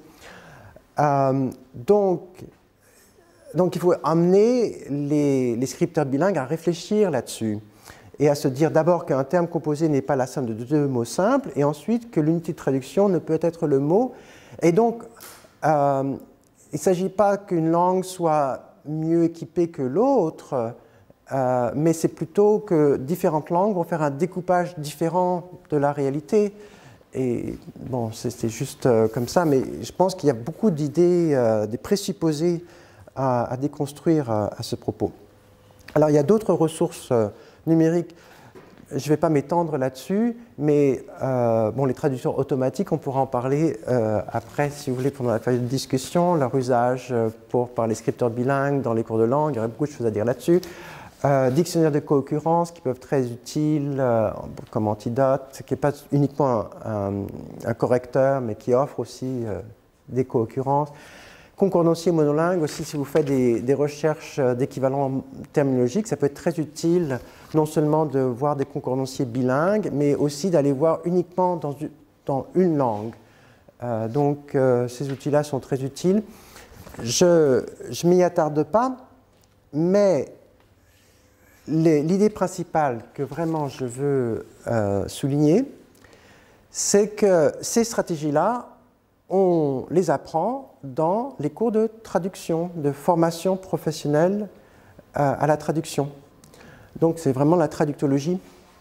Donc il faut amener les scripteurs bilingues à réfléchir là-dessus et à se dire d'abord qu'un terme composé n'est pas la somme de deux mots simples, et ensuite que l'unité de traduction ne peut être le mot. Et donc, il ne s'agit pas qu'une langue soit mieux équipée que l'autre, mais c'est plutôt que différentes langues vont faire un découpage différent de la réalité. Et bon, c'est juste comme ça, mais je pense qu'il y a beaucoup d'idées, des présupposés à déconstruire à ce propos. Alors, il y a d'autres ressources numériques, je ne vais pas m'étendre là-dessus, mais bon, les traductions automatiques, on pourra en parler après, si vous voulez, pendant la période de discussion, leur usage par les scripteurs bilingues dans les cours de langue, il y aurait beaucoup de choses à dire là-dessus. Dictionnaires de co-occurrence qui peuvent être très utiles comme antidote, qui n'est pas uniquement un correcteur, mais qui offre aussi des co-occurrences. Concordancier monolingue aussi, si vous faites des recherches d'équivalents terminologiques, ça peut être très utile non seulement de voir des concordanciers bilingues, mais aussi d'aller voir uniquement dans une langue. Donc ces outils-là sont très utiles. Je ne m'y attarde pas, mais l'idée principale que vraiment je veux souligner, c'est que ces stratégies-là, on les apprend dans les cours de traduction, de formation professionnelle à la traduction. Donc c'est vraiment la traductologie.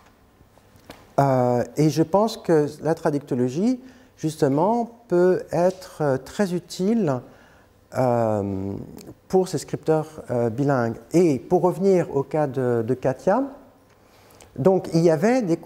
Et je pense que la traductologie, justement, peut être très utile pour ces scripteurs bilingues. Et pour revenir au cas de Katia, donc il y avait des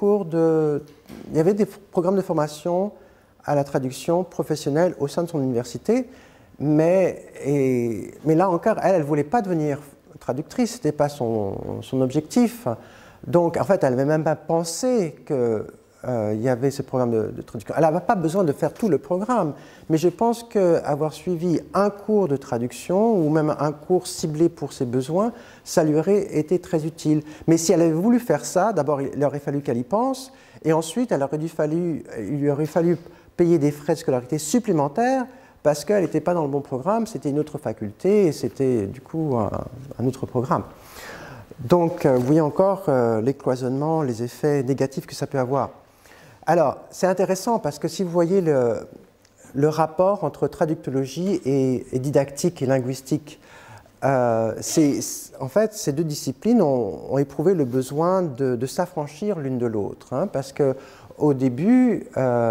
programmes de formation à la traduction professionnelle au sein de son université, mais là encore, elle ne voulait pas devenir traductrice, ce n'était pas son objectif. Donc en fait, elle n'avait même pas pensé qu'il y avait ce programme de traduction. Elle n'avait pas besoin de faire tout le programme, mais je pense qu'avoir suivi un cours de traduction ou même un cours ciblé pour ses besoins, ça lui aurait été très utile. Mais si elle avait voulu faire ça, d'abord il aurait fallu qu'elle y pense, et ensuite il lui aurait fallu payer des frais de scolarité supplémentaires parce qu'elle n'était pas dans le bon programme, c'était une autre faculté et c'était du coup un autre programme. Donc vous voyez encore les cloisonnements, les effets négatifs que ça peut avoir. Alors c'est intéressant parce que si vous voyez le rapport entre traductologie et didactique et linguistique, en fait ces deux disciplines ont éprouvé le besoin de s'affranchir l'une de l'autre, hein, parce que au début,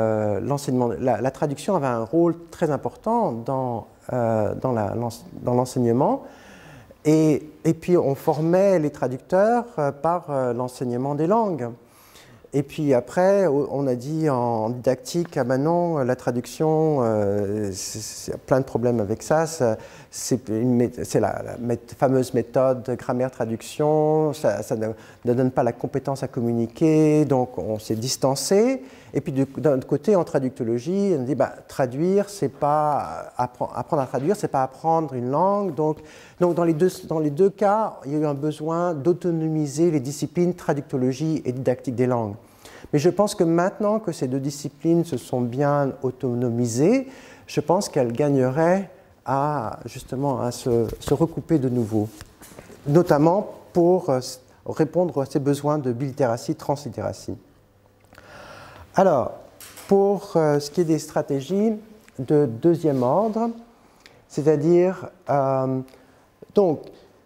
la traduction avait un rôle très important dans l'enseignement, et puis on formait les traducteurs par l'enseignement des langues. Et puis après, on a dit en didactique, ah ben non, la traduction, il y a plein de problèmes avec ça. C'est la fameuse méthode grammaire-traduction, ça ne donne pas la compétence à communiquer, donc on s'est distancé. Et puis d'un autre côté, en traductologie, on dit bah, traduire, c'est pas apprendre à traduire, c'est pas apprendre une langue. Donc dans les deux cas, il y a eu un besoin d'autonomiser les disciplines traductologie et didactique des langues. Mais je pense que maintenant que ces deux disciplines se sont bien autonomisées, je pense qu'elles gagneraient justement à se recouper de nouveau, notamment pour répondre à ces besoins de bilittératie, translittératie. Alors, pour ce qui est des stratégies de deuxième ordre, c'est-à-dire, donc,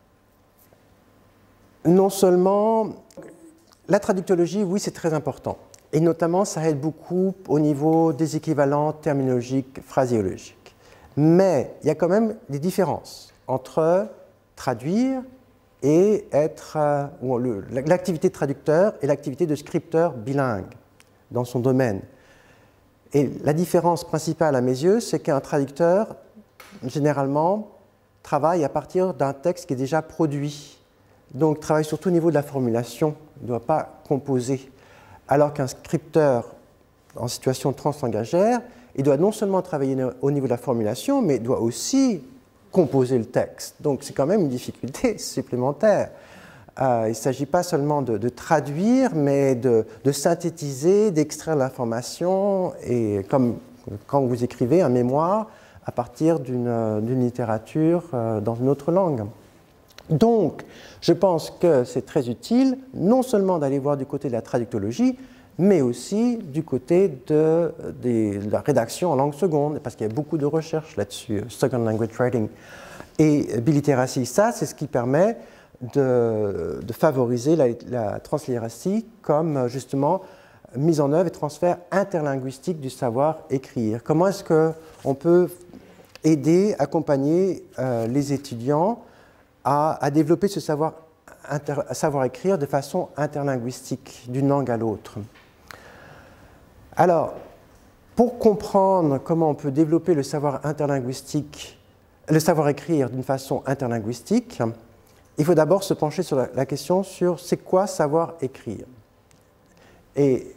non seulement la traductologie, oui, c'est très important. Et notamment, ça aide beaucoup au niveau des équivalents terminologiques, phraséologiques. Mais il y a quand même des différences entre traduire et être l'activité de traducteur et l'activité de scripteur bilingue dans son domaine. Et la différence principale à mes yeux, c'est qu'un traducteur, généralement, travaille à partir d'un texte qui est déjà produit. Donc, travaille surtout au niveau de la formulation, il ne doit pas composer. Alors qu'un scripteur en situation translangagière, il doit non seulement travailler au niveau de la formulation, mais il doit aussi composer le texte. Donc, c'est quand même une difficulté supplémentaire. Il ne s'agit pas seulement de traduire, mais de synthétiser, d'extraire l'information, et comme quand vous écrivez un mémoire à partir d'une littérature dans une autre langue. Donc, je pense que c'est très utile, non seulement d'aller voir du côté de la traductologie, mais aussi du côté de la rédaction en langue seconde, parce qu'il y a beaucoup de recherches là-dessus, Second Language Writing. Et bilittératie, ça, c'est ce qui permet de favoriser la translittératie comme, justement, mise en œuvre et transfert interlinguistique du savoir écrire. Comment est-ce qu'on peut aider, accompagner les étudiants à développer ce savoir écrire de façon interlinguistique, d'une langue à l'autre. Alors, pour comprendre comment on peut développer le savoir interlinguistique, le savoir écrire d'une façon interlinguistique, il faut d'abord se pencher sur la question sur c'est quoi savoir écrire. Et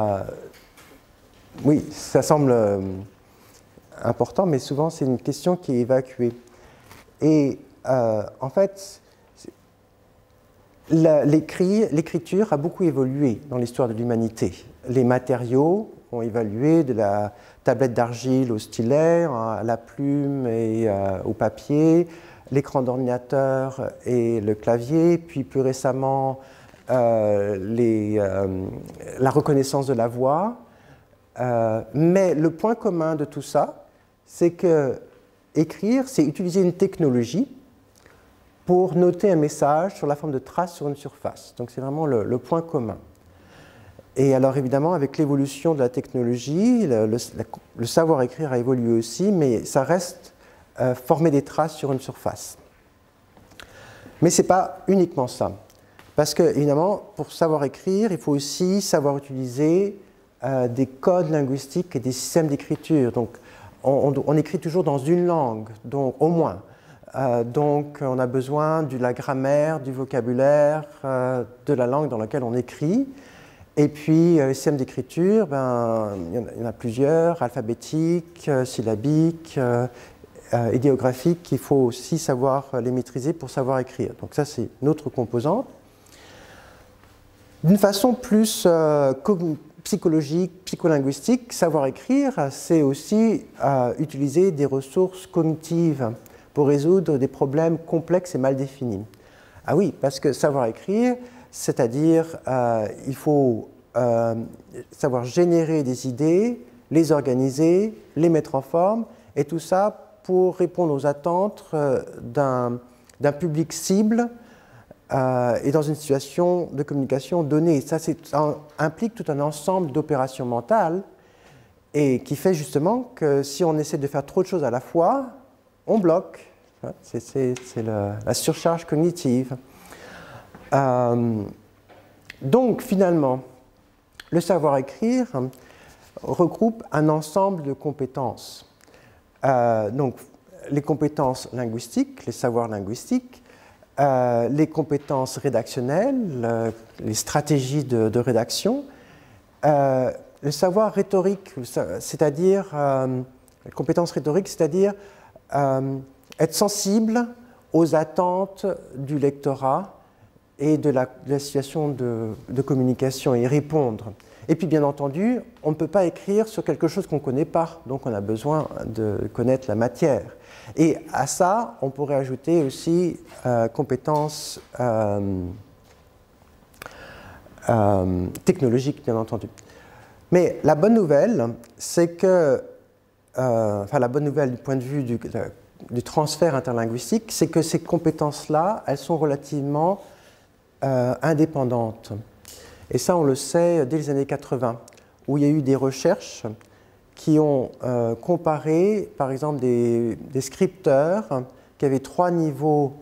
oui, ça semble important, mais souvent c'est une question qui est évacuée. Et en fait, l'écriture a beaucoup évolué dans l'histoire de l'humanité. Les matériaux ont évolué de la tablette d'argile au stylet, à la plume et au papier, l'écran d'ordinateur et le clavier, puis plus récemment la reconnaissance de la voix. Mais le point commun de tout ça, c'est que écrire, c'est utiliser une technologie pour noter un message sur la forme de traces sur une surface. Donc c'est vraiment le point commun. Et alors évidemment, avec l'évolution de la technologie, le savoir-écrire a évolué aussi, mais ça reste former des traces sur une surface. Mais ce n'est pas uniquement ça. Parce que, évidemment, pour savoir écrire, il faut aussi savoir utiliser des codes linguistiques et des systèmes d'écriture. Donc, on écrit toujours dans une langue, donc, au moins. Donc, on a besoin de la grammaire, du vocabulaire, de la langue dans laquelle on écrit. Et puis, les systèmes d'écriture, il y en a plusieurs, alphabétiques, syllabiques, idéographiques, qu'il faut aussi savoir les maîtriser pour savoir écrire. Donc ça, c'est une autre composante. D'une façon plus psychologique, psycholinguistique, savoir écrire, c'est aussi utiliser des ressources cognitives pour résoudre des problèmes complexes et mal définis. Ah oui, parce que savoir écrire, c'est-à-dire il faut savoir générer des idées, les organiser, les mettre en forme, et tout ça pour répondre aux attentes d'un public cible et dans une situation de communication donnée. Ça implique tout un ensemble d'opérations mentales et qui fait justement que si on essaie de faire trop de choses à la fois, on bloque. C'est la surcharge cognitive. Donc finalement, le savoir-écrire regroupe un ensemble de compétences. Donc, les compétences linguistiques, les savoirs linguistiques, les compétences rédactionnelles, les stratégies de rédaction, le savoir rhétorique, c'est-à-dire, les compétences rhétoriques, c'est-à-dire être sensible aux attentes du lectorat et de la situation de communication et y répondre. Et puis, bien entendu, on ne peut pas écrire sur quelque chose qu'on ne connaît pas, donc on a besoin de connaître la matière. Et à ça, on pourrait ajouter aussi compétences technologiques, bien entendu. Mais la bonne nouvelle, c'est que, la bonne nouvelle du point de vue du transfert interlinguistique, c'est que ces compétences-là, elles sont relativement indépendantes. Et ça, on le sait dès les années 80, où il y a eu des recherches qui ont comparé, par exemple, des scripteurs qui avaient 3 niveaux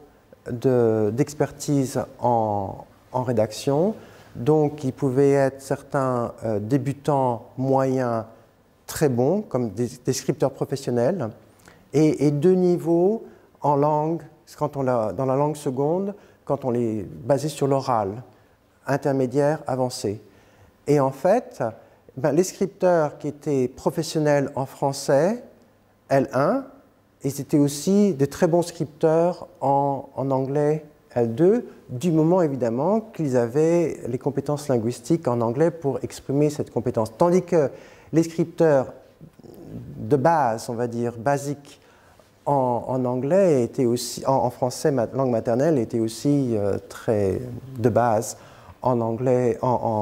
d'expertise en rédaction. Donc, ils pouvaient être certains débutants, moyens, très bons, comme des scripteurs professionnels, et 2 niveaux en langue, dans la langue seconde, quand on les basait sur l'oral, intermédiaire, avancé. Et en fait, les scripteurs qui étaient professionnels en français, L1, ils étaient aussi de très bons scripteurs en anglais, L2, du moment évidemment qu'ils avaient les compétences linguistiques en anglais pour exprimer cette compétence. Tandis que les scripteurs de base, on va dire, basiques en anglais, étaient aussi, en français, langue maternelle, étaient aussi très de base en anglais.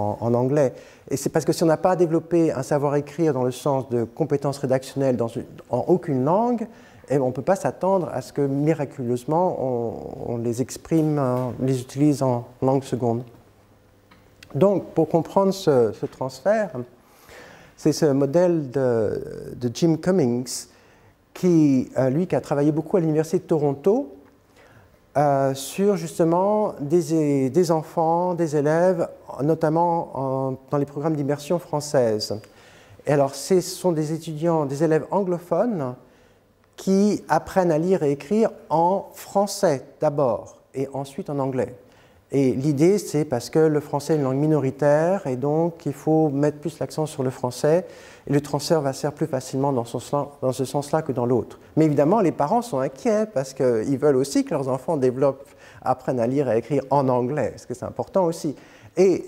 Et c'est parce que si on n'a pas développé un savoir-écrire dans le sens de compétences rédactionnelles en aucune langue, on ne peut pas s'attendre à ce que miraculeusement on les exprime, on les utilise en langue seconde. Donc, pour comprendre ce transfert, c'est ce modèle de Jim Cummings qui a travaillé beaucoup à l'Université de Toronto sur justement des enfants, des élèves, notamment dans les programmes d'immersion française. Et alors, ce sont des étudiants, des élèves anglophones qui apprennent à lire et écrire en français d'abord et ensuite en anglais. Et l'idée, c'est parce que le français est une langue minoritaire et donc il faut mettre plus l'accent sur le français et le transfert va se faire plus facilement dans ce sens-là que dans l'autre. Mais évidemment, les parents sont inquiets parce qu'ils veulent aussi que leurs enfants apprennent à lire et à écrire en anglais, parce que c'est important aussi. Et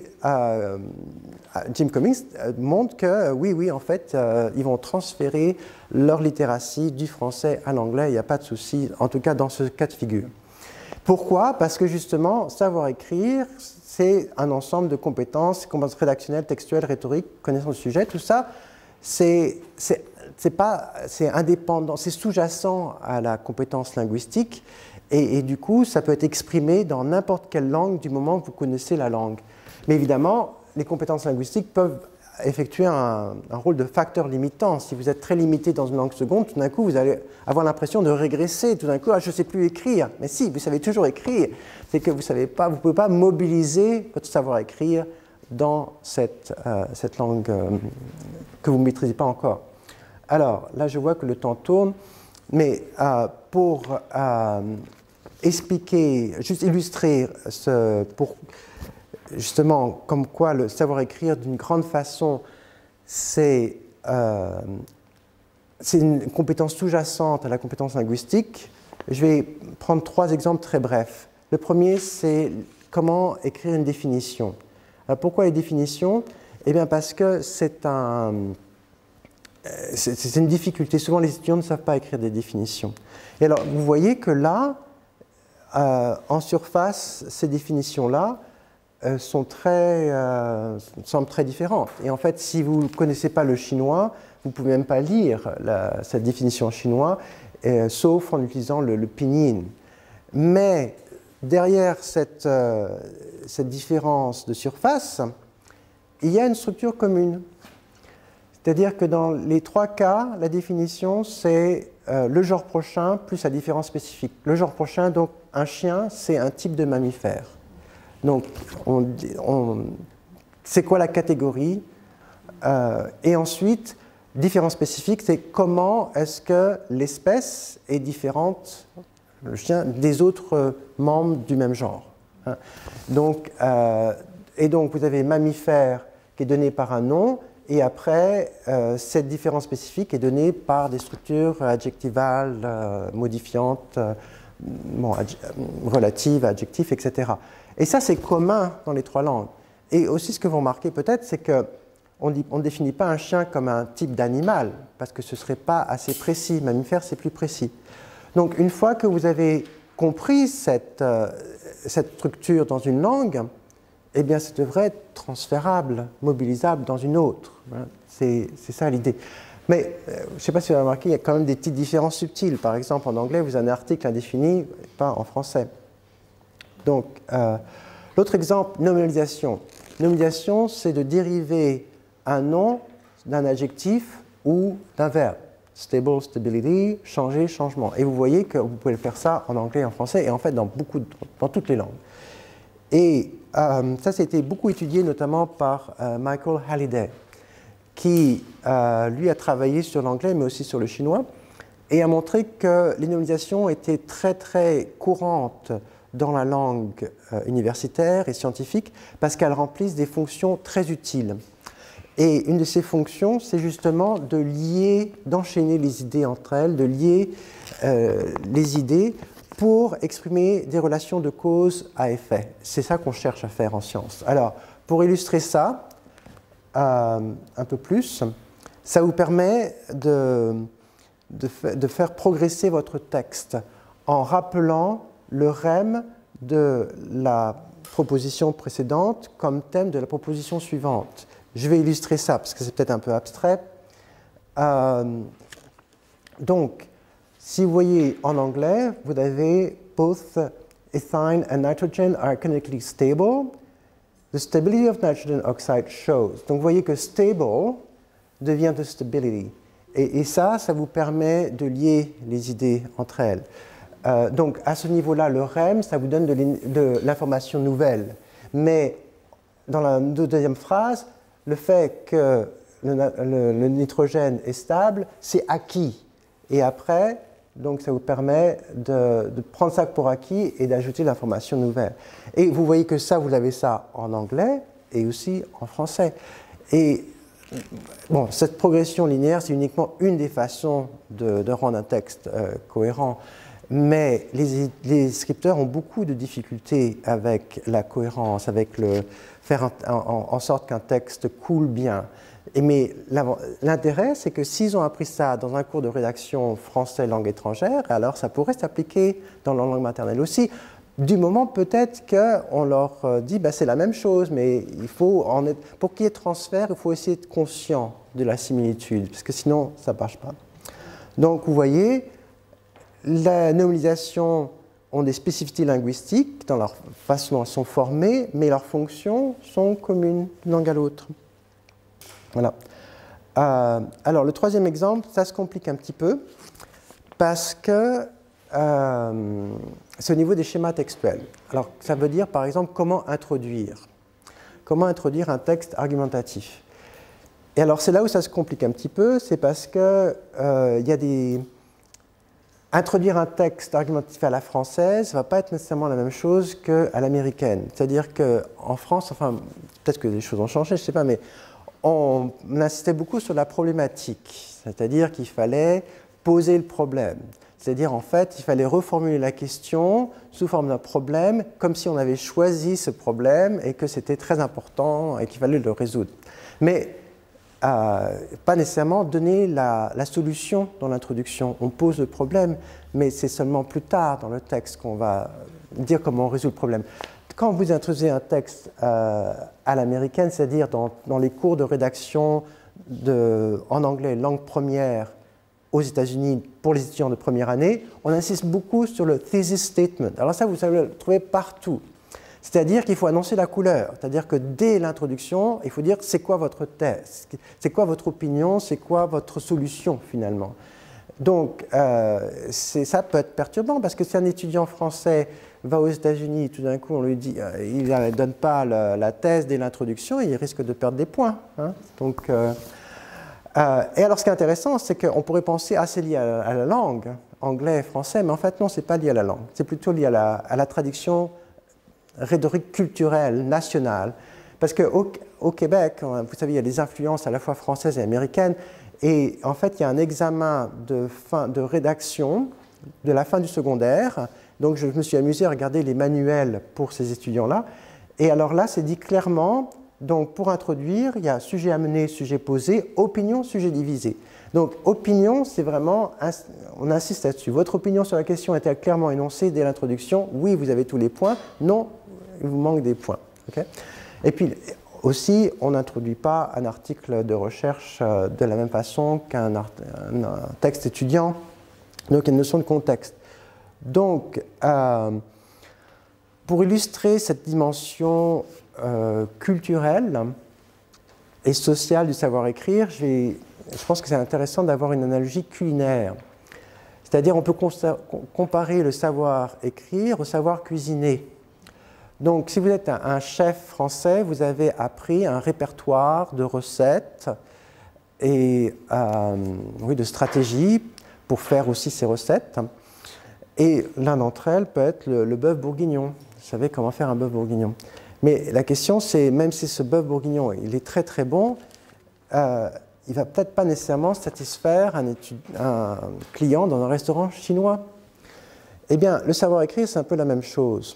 Jim Cummings montre que oui, en fait, ils vont transférer leur littératie du français à l'anglais, il n'y a pas de souci, en tout cas dans ce cas de figure. Pourquoi? Parce que justement, savoir écrire, c'est un ensemble de compétences rédactionnelles, textuelles, rhétoriques, connaissance du sujet, tout ça, c'est indépendant, c'est sous-jacent à la compétence linguistique Et du coup, ça peut être exprimé dans n'importe quelle langue du moment que vous connaissez la langue. Mais évidemment, les compétences linguistiques peuvent effectuer un rôle de facteur limitant. Si vous êtes très limité dans une langue seconde, tout d'un coup, vous allez avoir l'impression de régresser. Tout d'un coup, je ne sais plus écrire. Mais si, vous savez toujours écrire. C'est que vous ne pouvez pas mobiliser votre savoir-écrire dans cette langue que vous ne maîtrisez pas encore. Alors, là, je vois que le temps tourne. Mais pour expliquer, juste illustrer justement comme quoi le savoir-écrire d'une grande façon, c'est une compétence sous-jacente à la compétence linguistique. Je vais prendre 3 exemples très brefs. Le premier, c'est comment écrire une définition. Alors, pourquoi les définitions? Eh bien parce que c'est une difficulté. Souvent, les étudiants ne savent pas écrire des définitions. Et alors, vous voyez que là, en surface, ces définitions-là semblent très différentes. Et en fait, si vous ne connaissez pas le chinois, vous ne pouvez même pas lire cette définition en chinois, sauf en utilisant le pinyin. Mais derrière cette différence de surface, il y a une structure commune. C'est-à-dire que dans les 3 cas, la définition, c'est le genre prochain plus la différence spécifique. Le genre prochain, donc un chien, c'est un type de mammifère. Donc, c'est quoi la catégorie? Et ensuite, différence spécifique, c'est comment est-ce que l'espèce est différente, le chien, des autres membres du même genre. Donc, vous avez mammifère qui est donné par un nom, et après, cette différence spécifique est donnée par des structures adjectivales, modifiantes, relatives, adjectifs, etc. Et ça, c'est commun dans les 3 langues. Et aussi, ce que vous remarquez peut-être, c'est qu'on ne définit pas un chien comme un type d'animal, parce que ce ne serait pas assez précis. Mammifère, c'est plus précis. Donc, une fois que vous avez compris cette structure dans une langue, eh bien, ça devrait être transférable, mobilisable dans une autre. C'est ça l'idée. Mais, je ne sais pas si vous avez remarqué, il y a quand même des petites différences subtiles. Par exemple, en anglais, vous avez un article indéfini, pas en français. Donc, l'autre exemple, nominalisation. Nominalisation, c'est de dériver un nom d'un adjectif ou d'un verbe. Stable, stability, changer, changement. Et vous voyez que vous pouvez faire ça en anglais et en français, et en fait dans toutes les langues. Et ça, c'était beaucoup étudié notamment par Michael Halliday, qui, lui, a travaillé sur l'anglais, mais aussi sur le chinois, et a montré que les nominalisations étaient très, très courantes dans la langue universitaire et scientifique, parce qu'elles remplissent des fonctions très utiles. Et une de ces fonctions, c'est justement de lier, d'enchaîner les idées entre elles, de lier les idées pour exprimer des relations de cause à effet. C'est ça qu'on cherche à faire en sciences. Alors, pour illustrer ça un peu plus, ça vous permet de faire progresser votre texte en rappelant le rem de la proposition précédente comme thème de la proposition suivante. Je vais illustrer ça parce que c'est peut-être un peu abstrait. Donc, si vous voyez en anglais, vous avez both ethane and nitrogen are chemically stable. The stability of nitrogen oxide shows. Donc, vous voyez que stable devient de stability. Et ça vous permet de lier les idées entre elles. Donc, à ce niveau-là, le rem, ça vous donne de l'information nouvelle. Mais dans la deuxième phrase, le fait que le nitrogène est stable, c'est acquis. Et après, donc, ça vous permet de prendre ça pour acquis et d'ajouter l'information nouvelle. Et vous voyez que ça, vous avez ça en anglais et aussi en français. Et bon, cette progression linéaire, c'est uniquement une des façons de rendre un texte cohérent. Mais les scripteurs ont beaucoup de difficultés avec la cohérence, avec faire en sorte qu'un texte coule bien. Mais l'intérêt, c'est que s'ils ont appris ça dans un cours de rédaction français langue étrangère, alors ça pourrait s'appliquer dans leur langue maternelle aussi. Du moment peut-être qu'on leur dit c'est la même chose, mais il faut pour qu'il y ait transfert, il faut essayer d'être conscient de la similitude, parce que sinon ça ne marche pas. Donc vous voyez, la nominalisation ont des spécificités linguistiques dans leur façon dont elles sont formées, mais leurs fonctions sont communes d'une langue à l'autre. Voilà. Alors, le troisième exemple, ça se complique un petit peu, parce que c'est au niveau des schémas textuels. Alors, ça veut dire, par exemple, comment introduire un texte argumentatif. Et alors, c'est là où ça se complique un petit peu, c'est parce que introduire un texte argumentatif à la française ne va pas être nécessairement la même chose qu'à l'américaine. C'est-à-dire qu'en France, enfin, peut-être que les choses ont changé, je ne sais pas, mais on insistait beaucoup sur la problématique. C'est-à-dire qu'il fallait poser le problème. C'est-à-dire, en fait, il fallait reformuler la question sous forme d'un problème, comme si on avait choisi ce problème et que c'était très important et qu'il fallait le résoudre. Mais pas nécessairement donner la solution dans l'introduction. On pose le problème, mais c'est seulement plus tard dans le texte qu'on va dire comment on résout le problème. Quand vous introduisez un texte à l'américaine, c'est-à-dire dans les cours de rédaction en anglais, langue première, aux États-Unis, pour les étudiants de première année, on insiste beaucoup sur le thesis statement. Alors ça, vous allez le trouver partout. C'est-à-dire qu'il faut annoncer la couleur. C'est-à-dire que dès l'introduction, il faut dire c'est quoi votre thèse, c'est quoi votre opinion, c'est quoi votre solution finalement. Donc ça peut être perturbant parce que si un étudiant français va aux États-Unis, tout d'un coup on lui dit, il ne donne pas la thèse dès l'introduction, il risque de perdre des points. Hein. Donc, et alors ce qui est intéressant, c'est qu'on pourrait penser c'est lié à la langue, anglais, français, mais en fait non, ce n'est pas lié à la langue, c'est plutôt lié à la traduction rhétorique culturelle, nationale. Parce qu'au Québec, vous savez, il y a des influences à la fois françaises et américaines, et en fait, il y a un examen de rédaction de la fin du secondaire. Donc, je me suis amusé à regarder les manuels pour ces étudiants-là. Et alors là, c'est dit clairement, donc pour introduire, il y a sujet amené, sujet posé, opinion, sujet divisé. Donc, opinion, c'est vraiment, on insiste là-dessus. Votre opinion sur la question est-elle clairement énoncée dès l'introduction? Oui, vous avez tous les points. Non, il vous manque des points. Okay. Et puis, aussi, on n'introduit pas un article de recherche de la même façon qu'un texte étudiant. Donc, il y a une notion de contexte. Donc, pour illustrer cette dimension culturelle et sociale du savoir-écrire, je pense que c'est intéressant d'avoir une analogie culinaire. C'est-à-dire, on peut comparer le savoir-écrire au savoir cuisiner. Donc, si vous êtes un chef français, vous avez appris un répertoire de recettes et de stratégies pour faire aussi ces recettes. Et l'un d'entre elles peut être le bœuf bourguignon. Vous savez comment faire un bœuf bourguignon. Mais la question, c'est, même si ce bœuf bourguignon, il est très très bon, il ne va peut-être pas nécessairement satisfaire un client dans un restaurant chinois. Eh bien, le savoir-écrire, c'est un peu la même chose.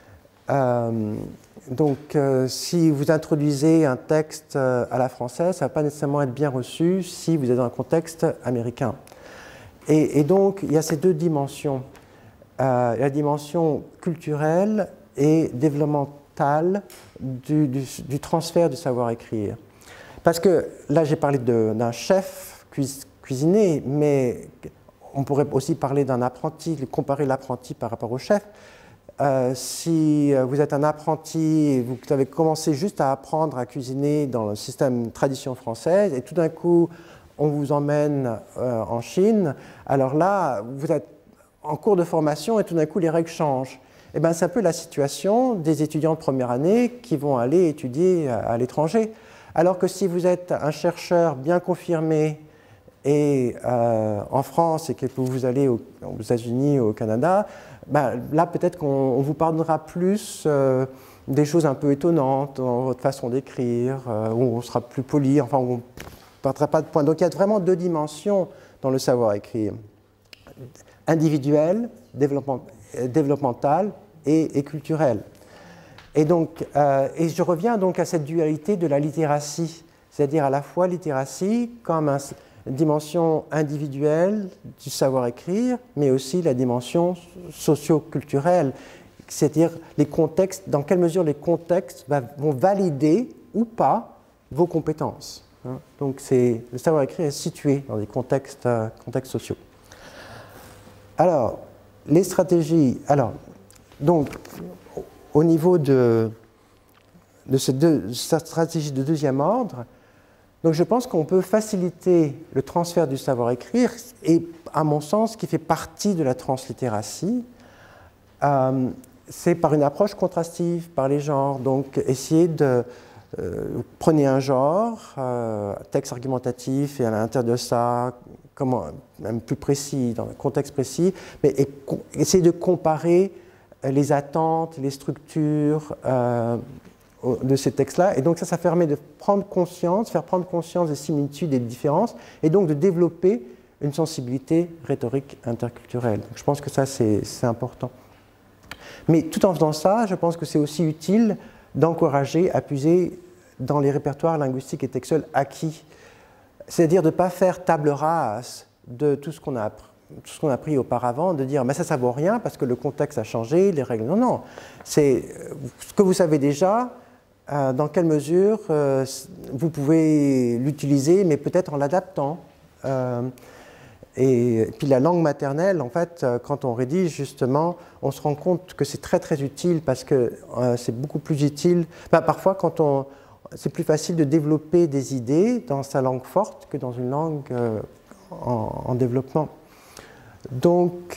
Donc, si vous introduisez un texte à la française, ça ne va pas nécessairement être bien reçu si vous êtes dans un contexte américain. Et donc, il y a ces deux dimensions. La dimension culturelle et développementale du transfert du savoir-écrire. Parce que là, j'ai parlé d'un chef cuisinier, mais on pourrait aussi parler d'un apprenti, comparer l'apprenti par rapport au chef. Si vous êtes un apprenti et vous avez commencé juste à apprendre à cuisiner dans le système tradition française et tout d'un coup on vous emmène en Chine, alors là vous êtes en cours de formation et tout d'un coup les règles changent. Et bien c'est un peu la situation des étudiants de première année qui vont aller étudier à l'étranger. Alors que si vous êtes un chercheur bien confirmé et en France et que vous allez aux États-Unis, au Canada, ben, là peut-être qu'on vous pardonnera plus des choses un peu étonnantes dans votre façon d'écrire, où on sera plus poli, enfin on ne perdra pas de points. Donc il y a vraiment deux dimensions dans le savoir-écrire. Individuel, développemental et culturel. Et donc, et je reviens donc à cette dualité de la littératie, c'est-à-dire à la fois littératie comme une dimension individuelle du savoir-écrire, mais aussi la dimension socio-culturelle, c'est-à-dire les contextes, dans quelle mesure les contextes vont valider ou pas vos compétences. Hein. Donc le savoir-écrire est situé dans des contextes sociaux. Alors, les stratégies, alors, donc, au niveau de cette stratégie de deuxième ordre, donc je pense qu'on peut faciliter le transfert du savoir-écrire, et à mon sens, qui fait partie de la translittératie, c'est par une approche contrastive, par les genres. Donc essayer de... prenez un genre, texte argumentatif, et à l'intérieur de ça, même plus précis, dans un contexte précis, mais essayer de comparer les attentes, les structures de ces textes-là. Et donc ça permet de prendre conscience, faire prendre conscience des similitudes et des différences, et donc de développer une sensibilité rhétorique interculturelle. Donc je pense que ça, c'est important. Mais tout en faisant ça, je pense que c'est aussi utile d'encourager à puiser dans les répertoires linguistiques et textuels acquis. C'est-à-dire de ne pas faire table rase de tout ce qu'on a appris auparavant, de dire mais ça ne vaut rien parce que le contexte a changé, les règles. Non, non. C'est ce que vous savez déjà, dans quelle mesure vous pouvez l'utiliser, mais peut-être en l'adaptant. Et puis la langue maternelle, en fait, quand on rédige, justement, on se rend compte que c'est très très utile parce que c'est beaucoup plus utile. Parfois, c'est plus facile de développer des idées dans sa langue forte que dans une langue en développement. Donc,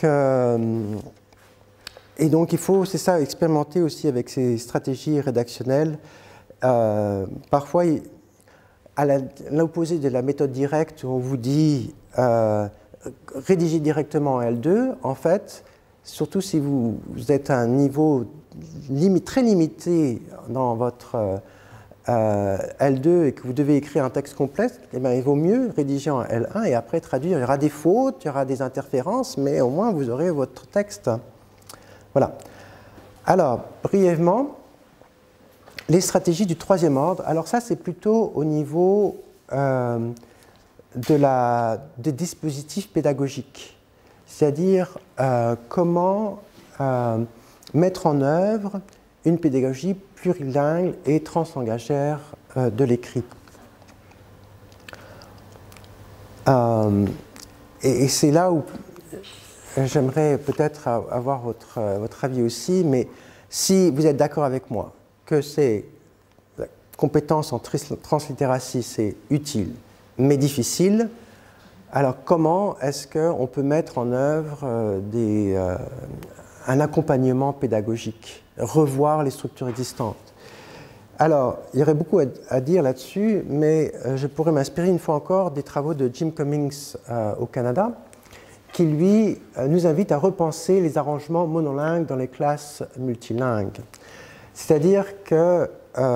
et donc il faut, c'est ça, expérimenter aussi avec ces stratégies rédactionnelles. Parfois, à l'opposé de la méthode directe où on vous dit rédiger directement en L2, en fait, surtout si vous êtes à un niveau très limité dans votre L2 et que vous devez écrire un texte complexe, eh bien, il vaut mieux rédiger en L1 et après traduire. Il y aura des fautes, il y aura des interférences, mais au moins vous aurez votre texte. Voilà. Alors, brièvement, les stratégies du troisième ordre. Alors ça, c'est plutôt au niveau des dispositifs pédagogiques, c'est-à-dire comment mettre en œuvre une pédagogie plurilingue et translangagière de l'écrit. Et c'est là où j'aimerais peut-être avoir votre avis aussi, mais si vous êtes d'accord avec moi que la compétence en translittératie, c'est utile, mais difficile, alors comment est-ce qu'on peut mettre en œuvre un accompagnement pédagogique, revoir les structures existantes? Alors, il y aurait beaucoup à dire là-dessus, mais je pourrais m'inspirer une fois encore des travaux de Jim Cummings au Canada, qui, lui, nous invite à repenser les arrangements monolingues dans les classes multilingues. C'est-à-dire que,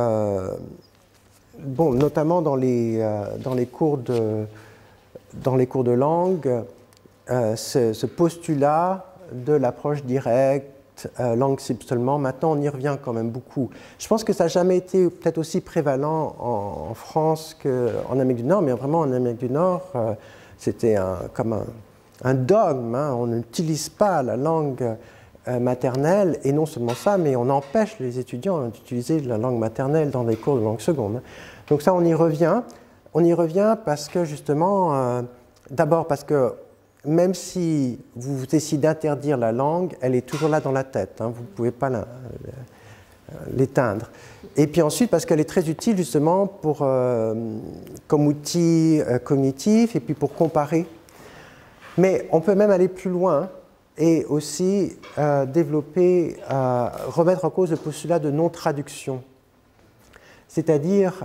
bon, notamment dans les cours de langue, ce postulat de l'approche directe, langue cible seulement, maintenant on y revient quand même beaucoup. Je pense que ça n'a jamais été peut-être aussi prévalent en France qu'en Amérique du Nord, mais vraiment en Amérique du Nord, c'était comme un dogme, hein. On n'utilise pas la langue maternelle, et non seulement ça, mais on empêche les étudiants d'utiliser la langue maternelle dans des cours de langue seconde. Donc ça, on y revient. On y revient parce que justement, d'abord parce que même si vous essayez d'interdire la langue, elle est toujours là dans la tête, hein, vous ne pouvez pas l'éteindre. Et puis ensuite parce qu'elle est très utile justement comme outil cognitif et puis pour comparer. Mais on peut même aller plus loin et aussi développer, remettre en cause le postulat de non-traduction. C'est-à-dire,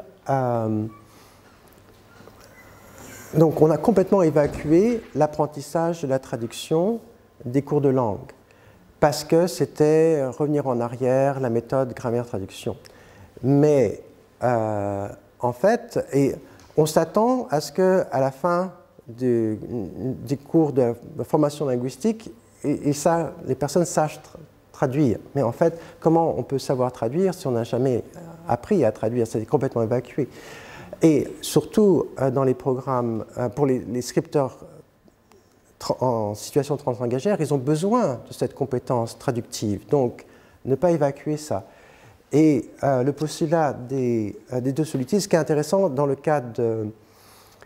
donc on a complètement évacué l'apprentissage de la traduction des cours de langue, parce que c'était revenir en arrière, la méthode grammaire-traduction. Mais en fait, on s'attend à ce qu'à la fin des cours de formation linguistique, et ça, les personnes sachent traduire. Mais en fait, comment on peut savoir traduire si on n'a jamais appris à traduire? C'est complètement évacué. Et surtout dans les programmes, pour les scripteurs en situation translangagière, ils ont besoin de cette compétence traductive. Donc, ne pas évacuer ça. Et le postulat des deux solutés, ce qui est intéressant dans le cas de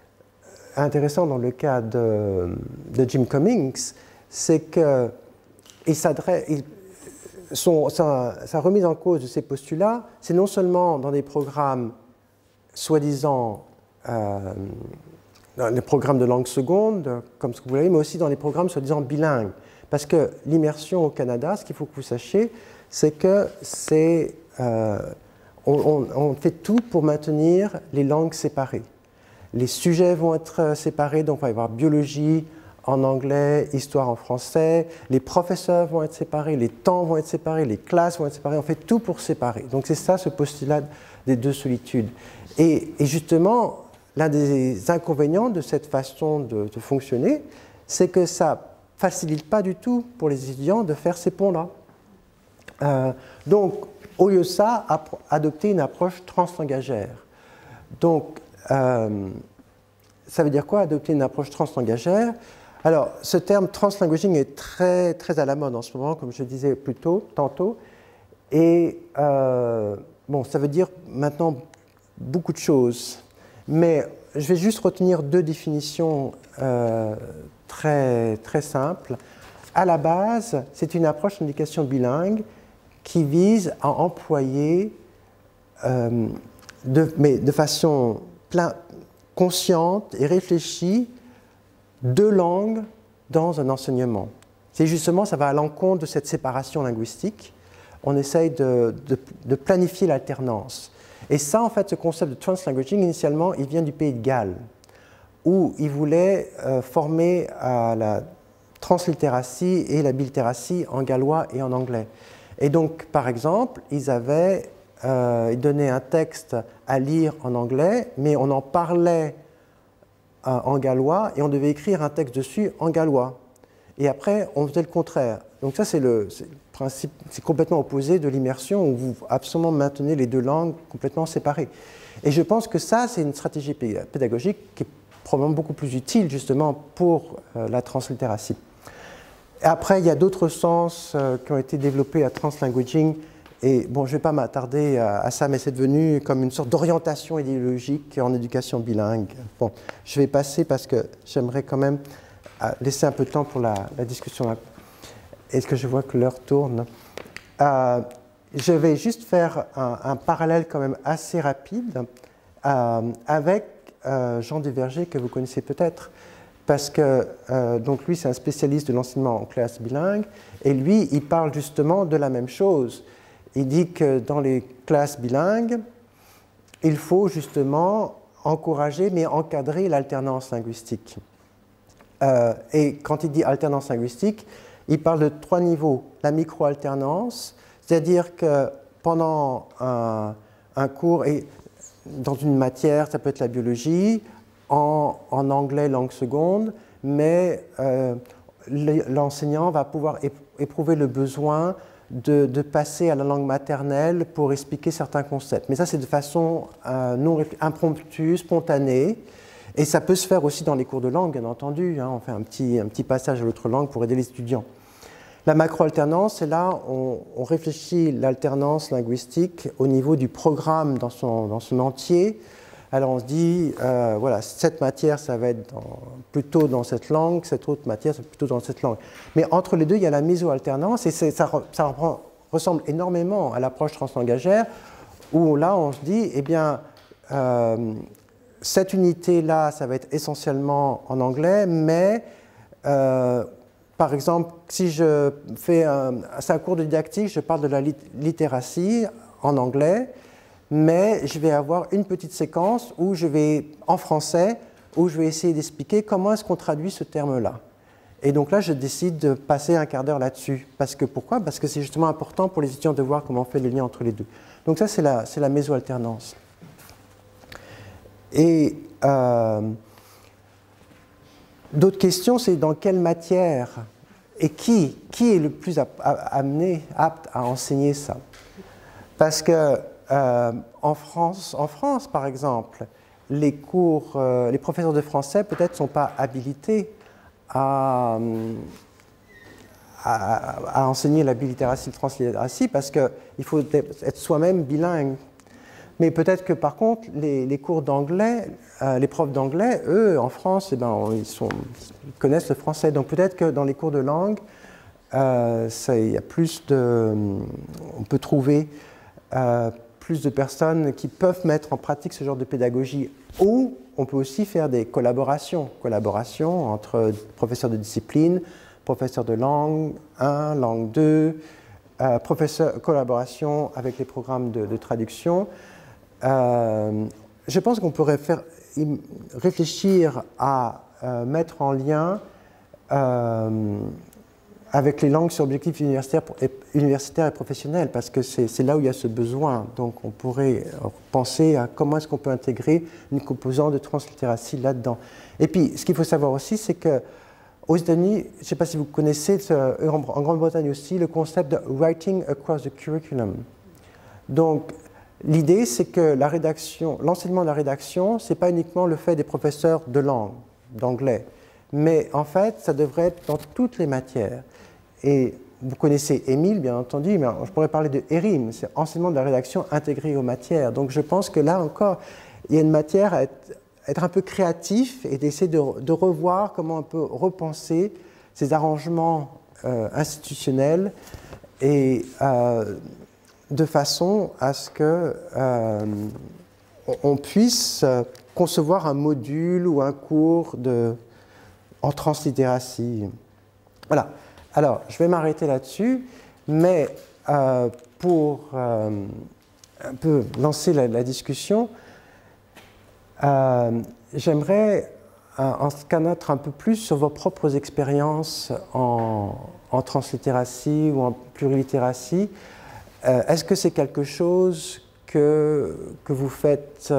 Jim Cummings, c'est que sa remise en cause de ces postulats, c'est non seulement dans des programmes soi-disant, dans les programmes de langue seconde, comme ce que vous l'avez, mais aussi dans les programmes soi-disant bilingues. Parce que l'immersion au Canada, ce qu'il faut que vous sachiez, c'est que on fait tout pour maintenir les langues séparées. Les sujets vont être séparés, donc il va y avoir biologie en anglais, histoire en français, les professeurs vont être séparés, les temps vont être séparés, les classes vont être séparées, on fait tout pour séparer. Donc c'est ça ce postulat des deux solitudes. Et justement, l'un des inconvénients de cette façon de fonctionner, c'est que ça ne facilite pas du tout pour les étudiants de faire ces ponts-là. Donc, au lieu de ça, adopter une approche translangagère. Donc, ça veut dire quoi, adopter une approche translangagère? Alors, ce terme translanguaging est très, très à la mode en ce moment, comme je disais plus tôt, tantôt. Et bon, ça veut dire maintenant beaucoup de choses. Mais je vais juste retenir deux définitions très, très simples. À la base, c'est une approche d'éducation bilingue qui vise à employer, mais de façon consciente et réfléchie, deux langues dans un enseignement. C'est justement, ça va à l'encontre de cette séparation linguistique. On essaye de planifier l'alternance. Et ça, en fait, ce concept de translanguaging, initialement, il vient du pays de Galles, où ils voulaient former à la translittératie et la bilittératie en gallois et en anglais. Et donc, par exemple, ils donnaient un texte à lire en anglais, mais on en parlait en gallois et on devait écrire un texte dessus en gallois. Et après, on faisait le contraire. Donc ça, c'est le principe, c'est complètement opposé de l'immersion où vous absolument maintenez les deux langues complètement séparées. Et je pense que ça, c'est une stratégie pédagogique qui est probablement beaucoup plus utile justement pour la translittératie. Après, il y a d'autres sens qui ont été développés à translanguaging. Et bon, je ne vais pas m'attarder à ça, mais c'est devenu comme une sorte d'orientation idéologique en éducation bilingue. Bon, je vais passer parce que j'aimerais quand même laisser un peu de temps pour la discussion. Est-ce que je vois que l'heure tourne? Je vais juste faire un parallèle quand même assez rapide avec Jean Duverger, que vous connaissez peut-être. Parce que donc lui, c'est un spécialiste de l'enseignement en classe bilingue, et lui, il parle justement de la même chose. Il dit que dans les classes bilingues, il faut justement encourager, mais encadrer l'alternance linguistique. Et quand il dit alternance linguistique, il parle de 3 niveaux. La micro-alternance, c'est-à-dire que pendant un cours, et dans une matière, ça peut être la biologie, en anglais langue seconde, mais l'enseignant va pouvoir éprouver le besoin de passer à la langue maternelle pour expliquer certains concepts. Mais ça, c'est de façon impromptue, spontanée, et ça peut se faire aussi dans les cours de langue, bien entendu. On fait un petit passage à l'autre langue pour aider les étudiants. La macro-alternance, c'est là on réfléchit l'alternance linguistique au niveau du programme dans son entier. Alors on se dit, voilà, cette matière, ça va être plutôt dans cette langue, cette autre matière, c'est plutôt dans cette langue. Mais entre les deux, il y a la méso-alternance, et ça ressemble énormément à l'approche translangagière, où là, on se dit, eh bien, cette unité-là, ça va être essentiellement en anglais, mais, par exemple, si je fais c'est un cours de didactique, je parle de la littératie en anglais, mais je vais avoir une petite séquence où je vais, en français, où je vais essayer d'expliquer comment est-ce qu'on traduit ce terme-là. Et donc là, je décide de passer un quart d'heure là-dessus. Pourquoi? Parce que c'est justement important pour les étudiants de voir comment on fait le lien entre les deux. Donc ça, c'est la méso-alternance. Et d'autres questions, c'est dans quelle matière et qui est le plus apte à enseigner ça? Parce que en France, par exemple, les professeurs de français peut-être ne sont pas habilités à enseigner la bilittératie, la translittératie, parce qu'il faut être soi-même bilingue. Mais peut-être que par contre, les cours d'anglais, les profs d'anglais, eux, en France, eh ben, ils connaissent le français. Donc peut-être que dans les cours de langue, il y a plus de, on peut trouver plus de personnes qui peuvent mettre en pratique ce genre de pédagogie, ou on peut aussi faire des collaborations entre professeurs de discipline, professeurs de langue 1, langue 2, collaboration avec les programmes de traduction. Je pense qu'on pourrait réfléchir à mettre en lien avec les langues sur objectifs universitaires et professionnels, parce que c'est là où il y a ce besoin. Donc on pourrait penser à comment est-ce qu'on peut intégrer une composante de translittératie là-dedans. Et puis, ce qu'il faut savoir aussi, c'est qu'aux États-Unis, je ne sais pas si vous connaissez, en Grande-Bretagne aussi, le concept de « writing across the curriculum ». Donc, l'idée, c'est que l'enseignement de la rédaction, ce n'est pas uniquement le fait des professeurs de langue, d'anglais, mais en fait, ça devrait être dans toutes les matières. Et vous connaissez Émile, bien entendu, mais je pourrais parler de ERIM, c'est enseignement de la rédaction intégré aux matières. Donc je pense que là encore, il y a une matière à être un peu créatif et d'essayer de revoir comment on peut repenser ces arrangements institutionnels et de façon à ce que on puisse concevoir un module ou un cours en translittératie. Voilà. Alors, je vais m'arrêter là-dessus, mais pour un peu lancer la discussion, j'aimerais en connaître un peu plus sur vos propres expériences en translittératie ou en plurilittératie. Est-ce que c'est quelque chose que vous faites,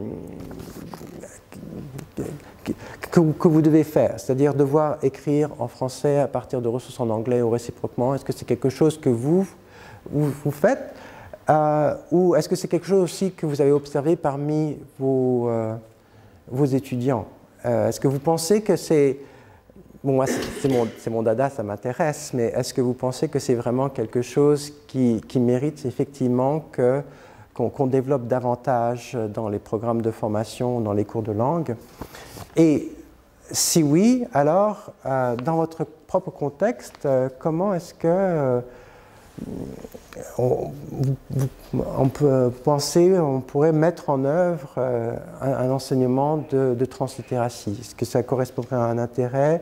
que vous devez faire, c'est-à-dire devoir écrire en français à partir de ressources en anglais ou réciproquement? Est-ce que c'est quelque chose que vous faites, ou est-ce que c'est quelque chose aussi que vous avez observé parmi vos étudiants? Est-ce que vous pensez que c'est... Bon, moi, c'est mon dada, ça m'intéresse, mais est-ce que vous pensez que c'est vraiment quelque chose qui mérite effectivement qu'on développe davantage dans les programmes de formation, dans les cours de langue? Et si oui, alors, dans votre propre contexte, comment est-ce que on peut penser, on pourrait mettre en œuvre un enseignement de translittératie? Est-ce que ça correspondrait à un intérêt,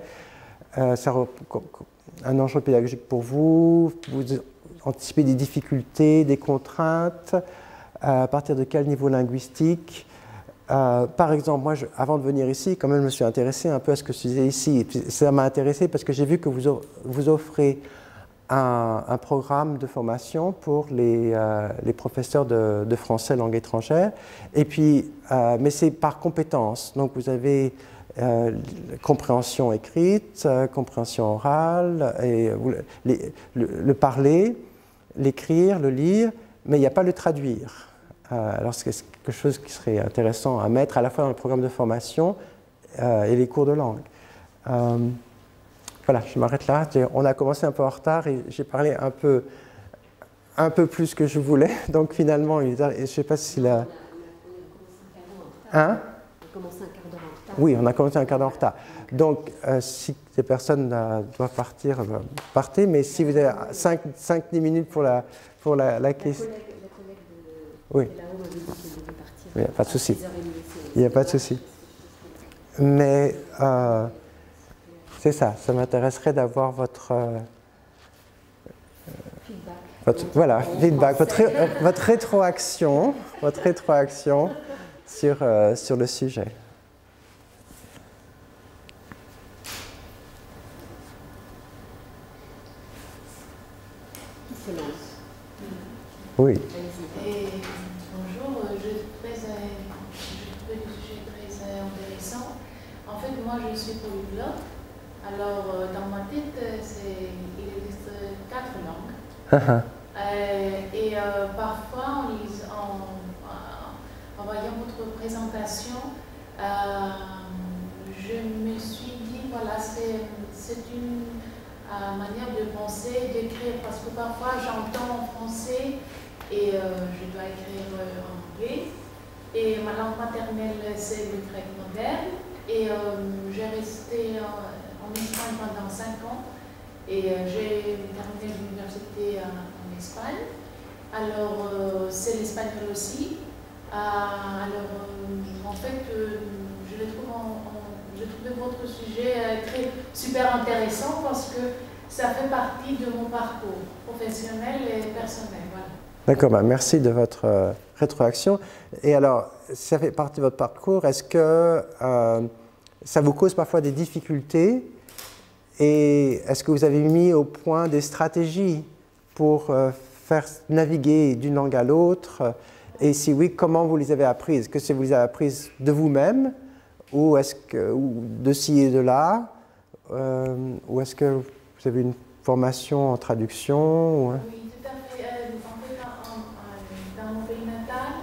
un enjeu pédagogique pour vous? Vous anticipez des difficultés, des contraintes? À partir de quel niveau linguistique? Par exemple, moi, avant de venir ici, quand même, je me suis intéressé un peu à ce que je faisais ici. Et puis, ça m'a intéressé parce que j'ai vu que vous offrez un programme de formation pour les professeurs de français langue étrangère. Et puis, mais c'est par compétence. Donc, vous avez compréhension écrite, compréhension orale, et le parler, l'écrire, le lire, mais il n'y a pas le traduire. Alors c'est quelque chose qui serait intéressant à mettre à la fois dans le programme de formation et les cours de langue. Voilà, je m'arrête là. On a commencé un peu en retard et j'ai parlé un peu plus que je voulais. Donc finalement, je ne sais pas si la... Hein? On a commencé un quart d'heure en retard. Oui, on a commencé un quart d'heure en retard. Donc, si des personnes doivent partir, partez. Mais si vous avez 5-10 minutes pour la question... La collègue oui. de là-haut m'avait dit qu'elle devait partir. Il n'y a pas de souci. 6h30. Il n'y a pas de souci. Mais c'est ça m'intéresserait d'avoir votre... feedback, votre rétroaction sur le sujet. Qui se lance? Oui. Et bonjour, je trouve le sujet très intéressant. En fait, moi je suis polyglotte. Alors, dans ma tête, il existe 4 langues. Et parfois, en voyant votre présentation, je me suis dit, voilà, c'est une manière de penser, d'écrire, parce que parfois j'entends en français et je dois écrire en anglais. Et ma langue maternelle, c'est le grec moderne. Et j'ai resté en Espagne pendant 5 ans. Et j'ai terminé l'université en Espagne. Alors, c'est l'espagnol aussi. Alors, en fait, je trouve votre sujet super intéressant parce que ça fait partie de mon parcours professionnel et personnel. Voilà. D'accord, bah merci de votre rétroaction. Et alors, ça fait partie de votre parcours. Est-ce que ça vous cause parfois des difficultés? Et est-ce que vous avez mis au point des stratégies pour faire naviguer d'une langue à l'autre? Et si oui, comment vous les avez apprises? Est-ce que vous les avez apprises de vous-même ou de ci et de là? Ou est-ce que vous avez une formation en traduction? Oui, tout à fait. En fait, dans mon pays natal,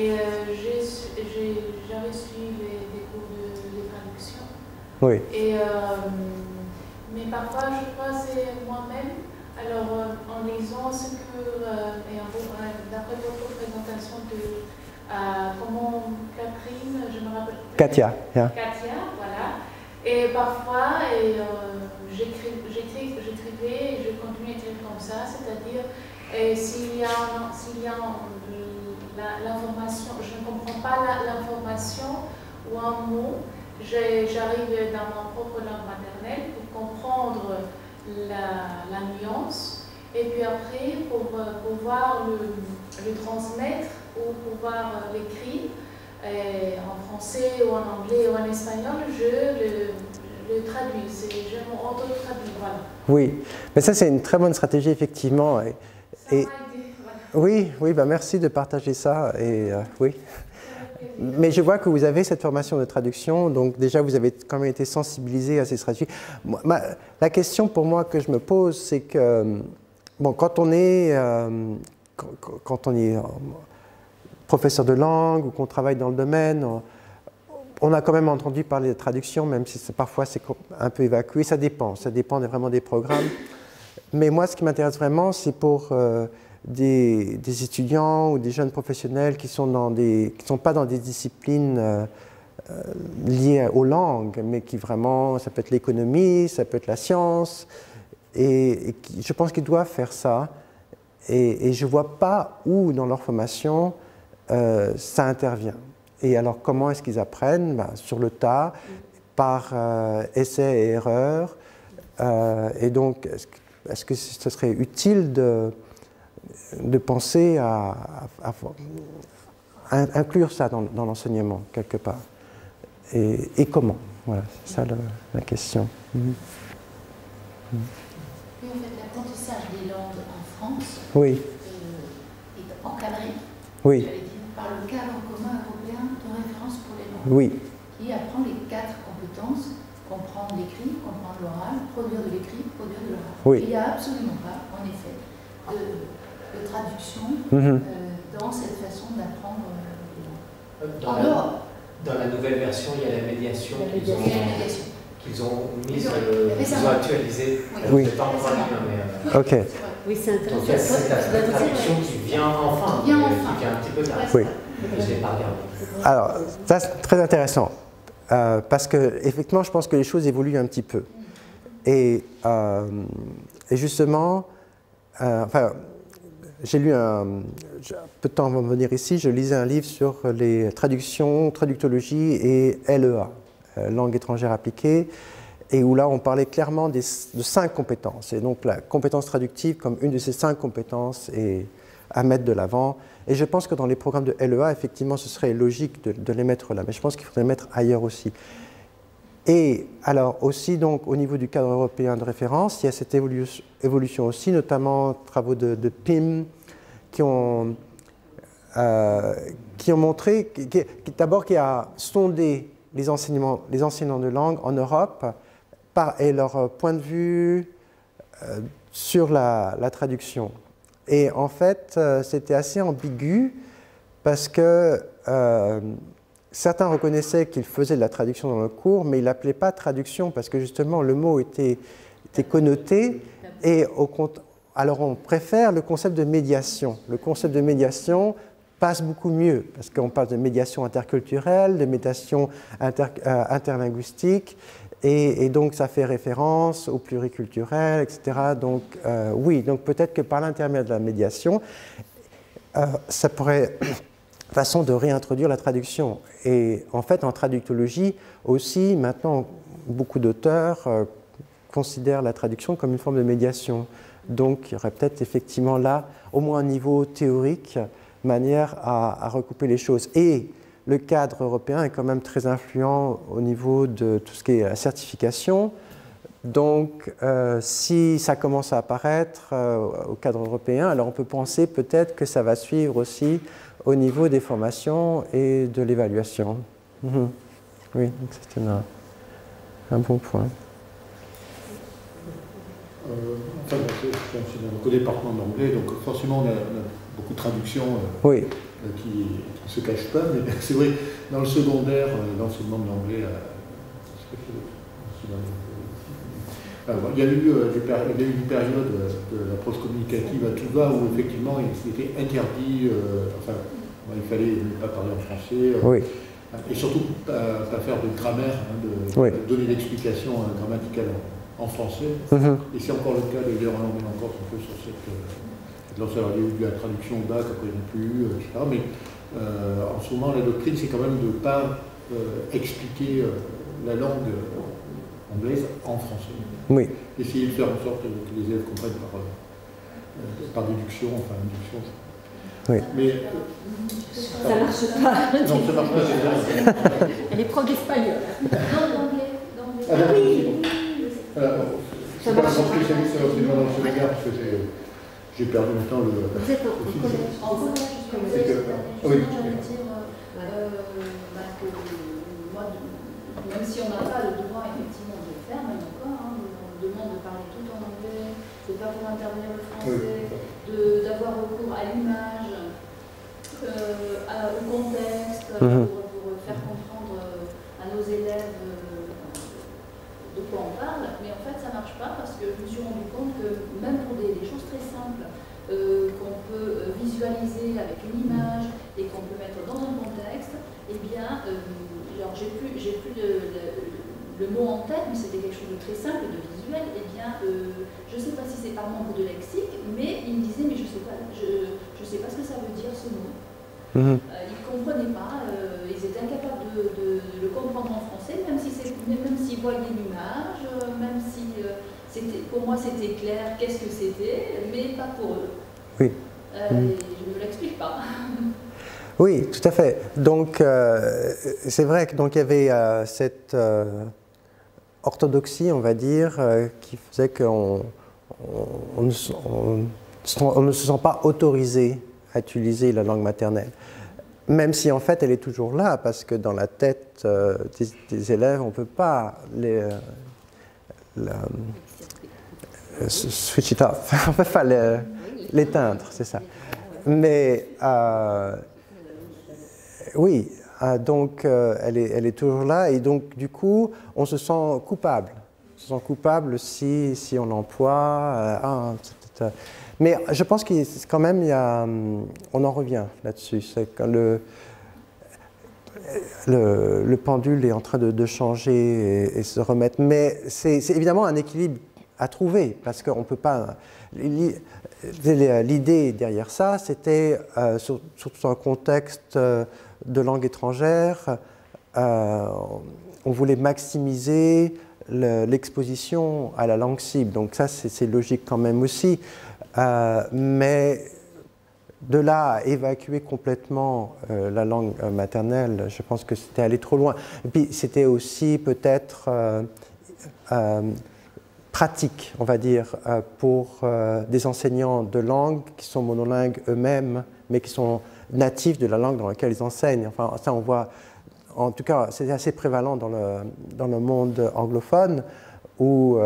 j'avais suivi des cours de traduction. Oui. Mais parfois, je crois que c'est moi-même. Alors, en lisant ce que, d'après votre présentation de comment Catherine, je me rappelle plus. Katia. Yeah. Katia, voilà. Et parfois, j'écrivais et je continue à écrire comme ça, c'est-à-dire s'il y a l'information, je ne comprends pas l'information ou un mot, j'arrive dans ma propre langue maternelle pour comprendre la nuance et puis après pour pouvoir le transmettre ou pouvoir l'écrire en français ou en anglais ou en espagnol, je le traduis, je m'auto-traduis, voilà. Oui, mais ça c'est une très bonne stratégie effectivement. Ça m'a aidé, voilà. Oui, bah merci de partager ça. Et oui. Mais je vois que vous avez cette formation de traduction, donc déjà vous avez quand même été sensibilisé à ces stratégies. La question pour moi que je me pose, c'est que bon, quand on est professeur de langue ou qu'on travaille dans le domaine, on a quand même entendu parler de traduction, même si parfois c'est un peu évacué. Ça dépend vraiment des programmes. Mais moi, ce qui m'intéresse vraiment, c'est pour des étudiants ou des jeunes professionnels qui sont pas dans des disciplines liées aux langues, mais qui vraiment, ça peut être l'économie, ça peut être la science, et je pense qu'ils doivent faire ça. Et je ne vois pas où dans leur formation ça intervient. Et alors, comment est-ce qu'ils apprennent? Ben, sur le tas, par essais et erreurs. Et donc, est-ce que ce serait utile de penser à inclure ça dans l'enseignement, quelque part? Et comment? Voilà, c'est ça la question. Oui, en fait, l'apprentissage des langues en France oui. Est encadré, oui. j'allais dire, par le cadre commun européen de référence pour les langues, oui. qui apprend les 4 compétences: comprendre l'écrit, comprendre l'oral, produire de l'écrit, produire de l'oral. Oui. Il n'y a absolument pas, en effet, de traduction dans cette façon d'apprendre les langues. Dans la nouvelle version, il y a la médiation qu'ils ont mise, qu'ils ont actualisée. Oui. C'est pas encore mais Ok. Oui, c'est intéressant. donc il y a cette traduction qui vient enfin, qui vient un petit peu tard. Oui. Je ne l'ai pas regardé. Alors, ça c'est très intéressant, parce que effectivement, je pense que les choses évoluent un petit peu. Et justement, enfin, j'ai lu peu de temps avant de venir ici, je lisais un livre sur les traductions, traductologie et LEA, langue étrangère appliquée, et où là on parlait clairement de 5 compétences. Et donc la compétence traductive comme une de ces 5 compétences est à mettre de l'avant. Et je pense que dans les programmes de LEA, effectivement, ce serait logique de les mettre là, mais je pense qu'il faudrait les mettre ailleurs aussi. Et alors aussi, donc, au niveau du cadre européen de référence, il y a cette évolution aussi, notamment travaux de PIM qui ont montré, d'abord qui a sondé les enseignants de langue en Europe et leur point de vue sur la traduction. Et en fait, c'était assez ambigu parce que certains reconnaissaient qu'ils faisaient de la traduction dans le cours, mais ils ne l'appelaient pas traduction parce que justement le mot était connoté. Et alors on préfère le concept de médiation. Le concept de médiation passe beaucoup mieux parce qu'on parle de médiation interculturelle, de médiation interlinguistique. Et donc, ça fait référence au pluriculturel, etc. Donc, oui, donc peut-être que par l'intermédiaire de la médiation, ça pourrait façon de réintroduire la traduction. Et en fait, en traductologie aussi, maintenant, beaucoup d'auteurs considèrent la traduction comme une forme de médiation. Donc, il y aurait peut-être effectivement là, au moins un niveau théorique, manière à recouper les choses. Et le cadre européen est quand même très influent au niveau de tout ce qui est la certification. Donc, si ça commence à apparaître au cadre européen, alors on peut penser peut-être que ça va suivre aussi au niveau des formations et de l'évaluation. Oui, donc c'est un bon point. Enfin, je suis dans le département d'anglais, donc forcément on a beaucoup de traductions oui. Qui ne se cachent pas, mais c'est vrai, dans le secondaire, l'enseignement de l'anglais, il y a eu une période de l'approche communicative à tout va où effectivement il était interdit, il fallait ne pas parler en français, oui. Et surtout pas faire de grammaire, oui. Donner l'explication grammaticale en français. Et c'est encore le cas d'ailleurs en anglais encore un peu sur cette... Alors, il y a eu la traduction au bac, après non plus, etc. Mais en ce moment, la doctrine, c'est quand même de ne pas expliquer la langue anglaise en français. Oui. Essayer de faire en sorte que les élèves comprennent par déduction, enfin induction. Oui. Mais ça ne marche pas. Non, ça ne marche pas, c'est bien. Elle est prof d'espagnol. D'anglais. Ah, oui. C'est pas n'importe quel service dans le secondaire, parce que j'ai perdu maintenant le... Vous êtes en collège. En collège, oui. J'allais dire que moi, même si on n'a pas le devoir effectivement de le faire, même encore, on demande de parler tout en anglais, de ne pas faire intervenir le français, d'avoir recours à l'image, au contexte, pour faire comprendre à nos élèves de quoi on parle, mais en fait ça ne marche pas parce que je me suis rendu compte que même pour des choses très simples qu'on peut visualiser avec une image et qu'on peut mettre dans un contexte, eh bien, alors j'ai plus le mot en tête, mais c'était quelque chose de très simple, de visuel, eh bien, je ne sais pas si c'est par manque de lexique, mais il me disait, mais je sais pas ce que ça veut dire ce mot. Ils ne comprenaient pas, ils étaient incapables de le comprendre en français, même s'ils voyaient l'image, même si pour moi c'était clair, qu'est-ce que c'était, mais pas pour eux. Oui. Je ne l'explique pas. Oui, tout à fait. Donc, c'est vrai qu'il y avait cette orthodoxie, on va dire, qui faisait qu'on ne se sent pas autorisé à utiliser la langue maternelle. Même si en fait elle est toujours là, parce que dans la tête des élèves, on ne peut pas switch it off, on ne peut pas l'éteindre, c'est ça. Mais oui, donc elle est toujours là, et donc du coup on se sent coupable. On se sent coupable si on l'emploie. Mais je pense que quand même, on en revient là-dessus. C'est quand le pendule est en train de changer et se remettre. Mais c'est évidemment un équilibre à trouver, parce qu'on ne peut pas... L'idée derrière ça, c'était, surtout dans un contexte de langue étrangère, on voulait maximiser l'exposition à la langue cible. Donc ça, c'est logique quand même aussi. Mais de là à évacuer complètement la langue maternelle, je pense que c'était aller trop loin. Et puis c'était aussi peut-être pratique, on va dire, pour des enseignants de langue qui sont monolingues eux-mêmes, mais qui sont natifs de la langue dans laquelle ils enseignent. Enfin, ça on voit, en tout cas, c'est assez prévalent dans le monde anglophone, où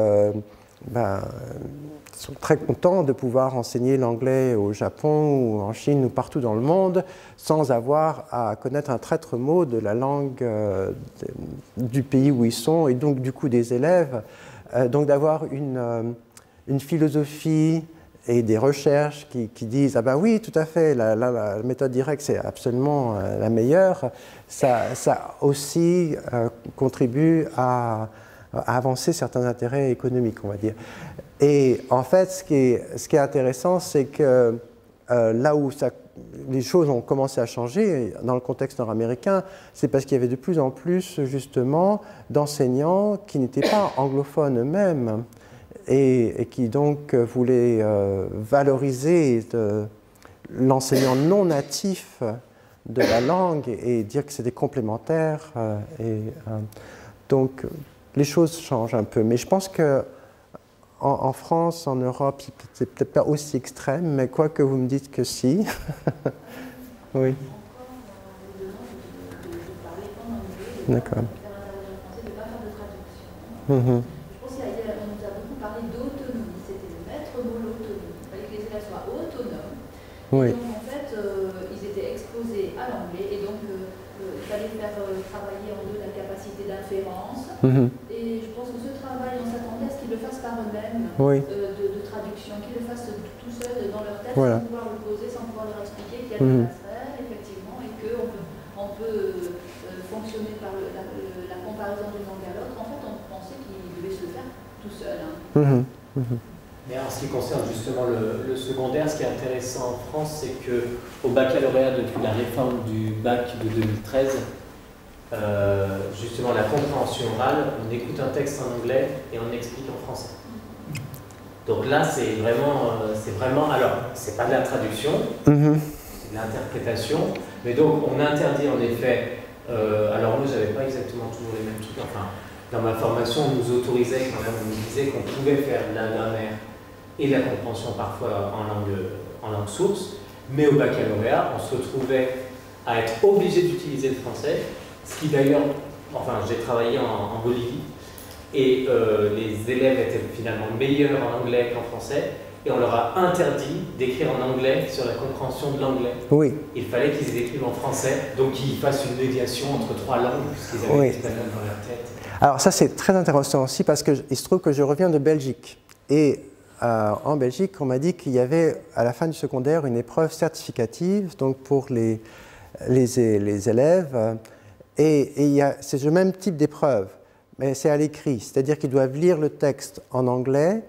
ils sont très contents de pouvoir enseigner l'anglais au Japon ou en Chine ou partout dans le monde sans avoir à connaître un traître mot de la langue du pays où ils sont, et donc du coup des élèves. Donc d'avoir une philosophie et des recherches qui disent « Ah ben oui, tout à fait, la méthode directe, c'est absolument la meilleure », ça aussi contribue à à avancer certains intérêts économiques, on va dire. Et en fait, ce qui est intéressant, c'est que là où les choses ont commencé à changer dans le contexte nord-américain, c'est parce qu'il y avait de plus en plus, justement, d'enseignants qui n'étaient pas anglophones eux-mêmes et qui donc voulaient valoriser l'enseignant non natif de la langue et dire que c'était complémentaire. Donc, les choses changent un peu. Mais je pense que en France, en Europe, c'est peut-être pas aussi extrême, mais quoi que vous me dites que si. Oui. D'accord. Je pense qu'on nous a beaucoup parlé d'autonomie. C'était le maître mot, l'autonomie. Il fallait que les élèves soient autonomes. Oui. Donc en fait, ils étaient exposés à l'anglais et donc il fallait faire travailler en eux la capacité d'inférence. Et je pense que ce travail, on s'attendait à ce qu'ils le fassent par eux-mêmes, de traduction, qu'ils le fassent tout seuls dans leur tête, sans pouvoir le poser, sans pouvoir leur expliquer qu'il y a des passerelles, effectivement, et qu'on peut fonctionner par la comparaison d'une langue à l'autre. En fait, on pensait qu'ils devaient se le faire tout seuls. Mais en ce qui concerne justement le secondaire, ce qui est intéressant en France, c'est qu'au baccalauréat, depuis la réforme du bac de 2013, justement la compréhension orale, on écoute un texte en anglais et on explique en français. Donc là, c'est vraiment, alors, c'est pas de la traduction, c'est de l'interprétation, mais donc on interdit en effet, alors moi j'avais pas exactement toujours les mêmes trucs, enfin, dans ma formation on nous autorisait quand même, on nous disait qu'on pouvait faire de la grammaire et de la compréhension parfois en langue source, mais au baccalauréat, on se retrouvait à être obligé d'utiliser le français, ce qui d'ailleurs, enfin j'ai travaillé en Bolivie, et les élèves étaient finalement meilleurs en anglais qu'en français, et on leur a interdit d'écrire en anglais sur la compréhension de l'anglais. Oui. Il fallait qu'ils écrivent en français, donc qu'ils fassent une médiation entre trois langues, puisqu'ils avaient l'espagnol dans leur tête. Alors ça c'est très intéressant aussi, parce qu'il se trouve que je reviens de Belgique, et en Belgique, on m'a dit qu'il y avait à la fin du secondaire une épreuve certificative, donc pour les élèves, et c'est le même type d'épreuve, mais c'est à l'écrit, c'est-à-dire qu'ils doivent lire le texte en anglais,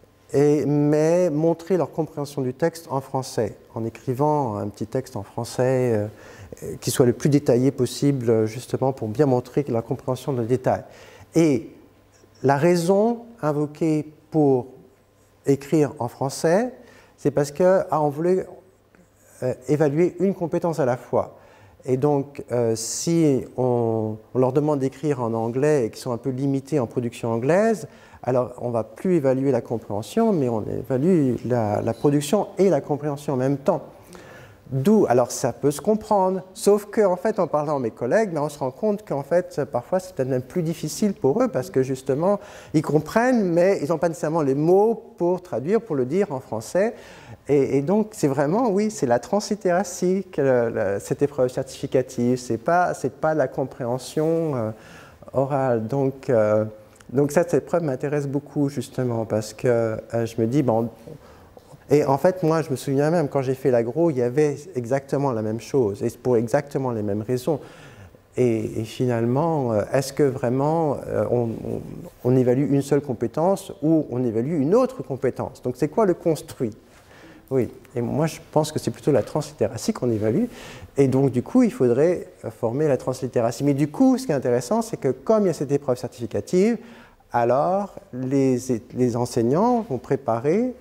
mais montrer leur compréhension du texte en français, en écrivant un petit texte en français qui soit le plus détaillé possible, justement pour bien montrer la compréhension de détail. Et la raison invoquée pour écrire en français, c'est parce qu'on voulait évaluer une compétence à la fois. Et donc, si on leur demande d'écrire en anglais et qu'ils sont un peu limités en production anglaise, alors on ne va plus évaluer la compréhension, mais on évalue la production et la compréhension en même temps. D'où, alors ça peut se comprendre, sauf qu'en fait, en parlant à mes collègues, on se rend compte qu'en fait, parfois, c'est peut-être même plus difficile pour eux, parce que justement, ils comprennent, mais ils n'ont pas nécessairement les mots pour traduire, pour le dire en français. Et donc, c'est vraiment, oui, c'est la translittératie, cette épreuve certificative, c'est pas la compréhension orale. Donc cette épreuve m'intéresse beaucoup, justement, parce que je me dis, bon... Et en fait, moi, je me souviens même, quand j'ai fait l'agro, il y avait exactement la même chose, et pour exactement les mêmes raisons. Et finalement, est-ce que vraiment on évalue une seule compétence ou on évalue une autre compétence? Donc c'est quoi le construit? Oui, et moi je pense que c'est plutôt la translittératie qu'on évalue, et donc du coup il faudrait former la translittératie. Mais du coup, ce qui est intéressant, c'est que comme il y a cette épreuve certificative, alors les enseignants vont préparer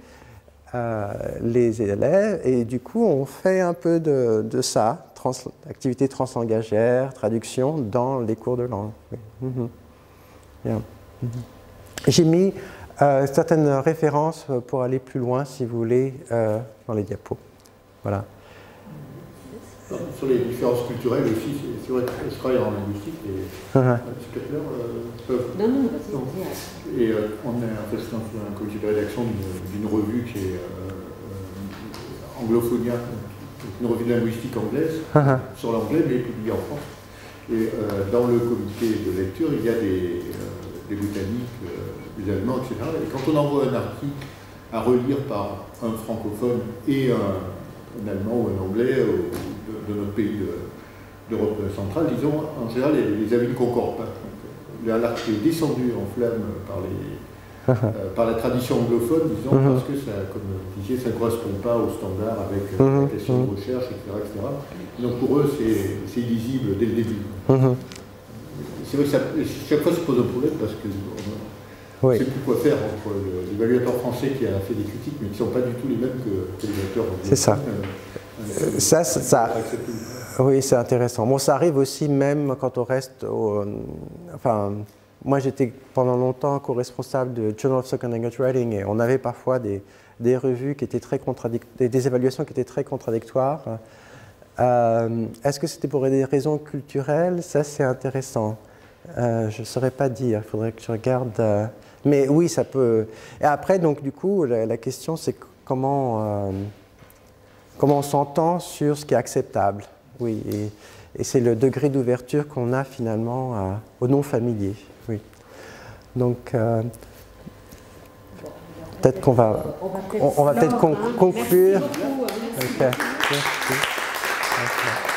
les élèves, et du coup on fait un peu de ça, activité translangagière, traduction dans les cours de langue. Oui. Bien. J'ai mis certaines références pour aller plus loin, si vous voulez, dans les diapos. Voilà. Sur les différences culturelles aussi, c'est vrai que je travaille en linguistique et psychiatres peuvent. Non. Et on est en fait dans un comité de rédaction d'une revue qui est Anglophonia, une revue de linguistique anglaise, sur l'anglais, mais publiée en France. Et dans le comité de lecture, il y a des Britanniques, des Allemands, etc. Et quand on envoie un article à relire par un francophone et un Allemand ou un Anglais de notre pays d'Europe centrale, disons, en général, les avis ne concordent pas. Donc, l'article est descendu en flamme par la tradition anglophone, disons, parce que ça, comme vous disiez, ça ne correspond pas aux standards avec la question de recherche, etc. Donc pour eux, c'est illisible dès le début. C'est vrai que chaque fois, ça pose un problème parce qu'on ne sait plus quoi faire entre l'évaluateur français qui a fait des critiques, mais qui ne sont pas du tout les mêmes que l'évaluateur anglais. C'est ça. Oui, c'est intéressant. Bon, ça arrive aussi même quand on reste enfin, moi j'étais pendant longtemps co-responsable de Journal of Second Language Writing et on avait parfois des revues qui étaient très contradictoires, des évaluations qui étaient très contradictoires. Est-ce que c'était pour des raisons culturelles? Ça, c'est intéressant. Je ne saurais pas dire, il faudrait que je regarde. Mais oui, ça peut. Et après, donc, du coup, la question, c'est comment on s'entend sur ce qui est acceptable. Oui, et c'est le degré d'ouverture qu'on a finalement au non familier. Oui. Donc, peut-être qu'on va, on va peut-être conclure. Merci beaucoup. Okay. Merci.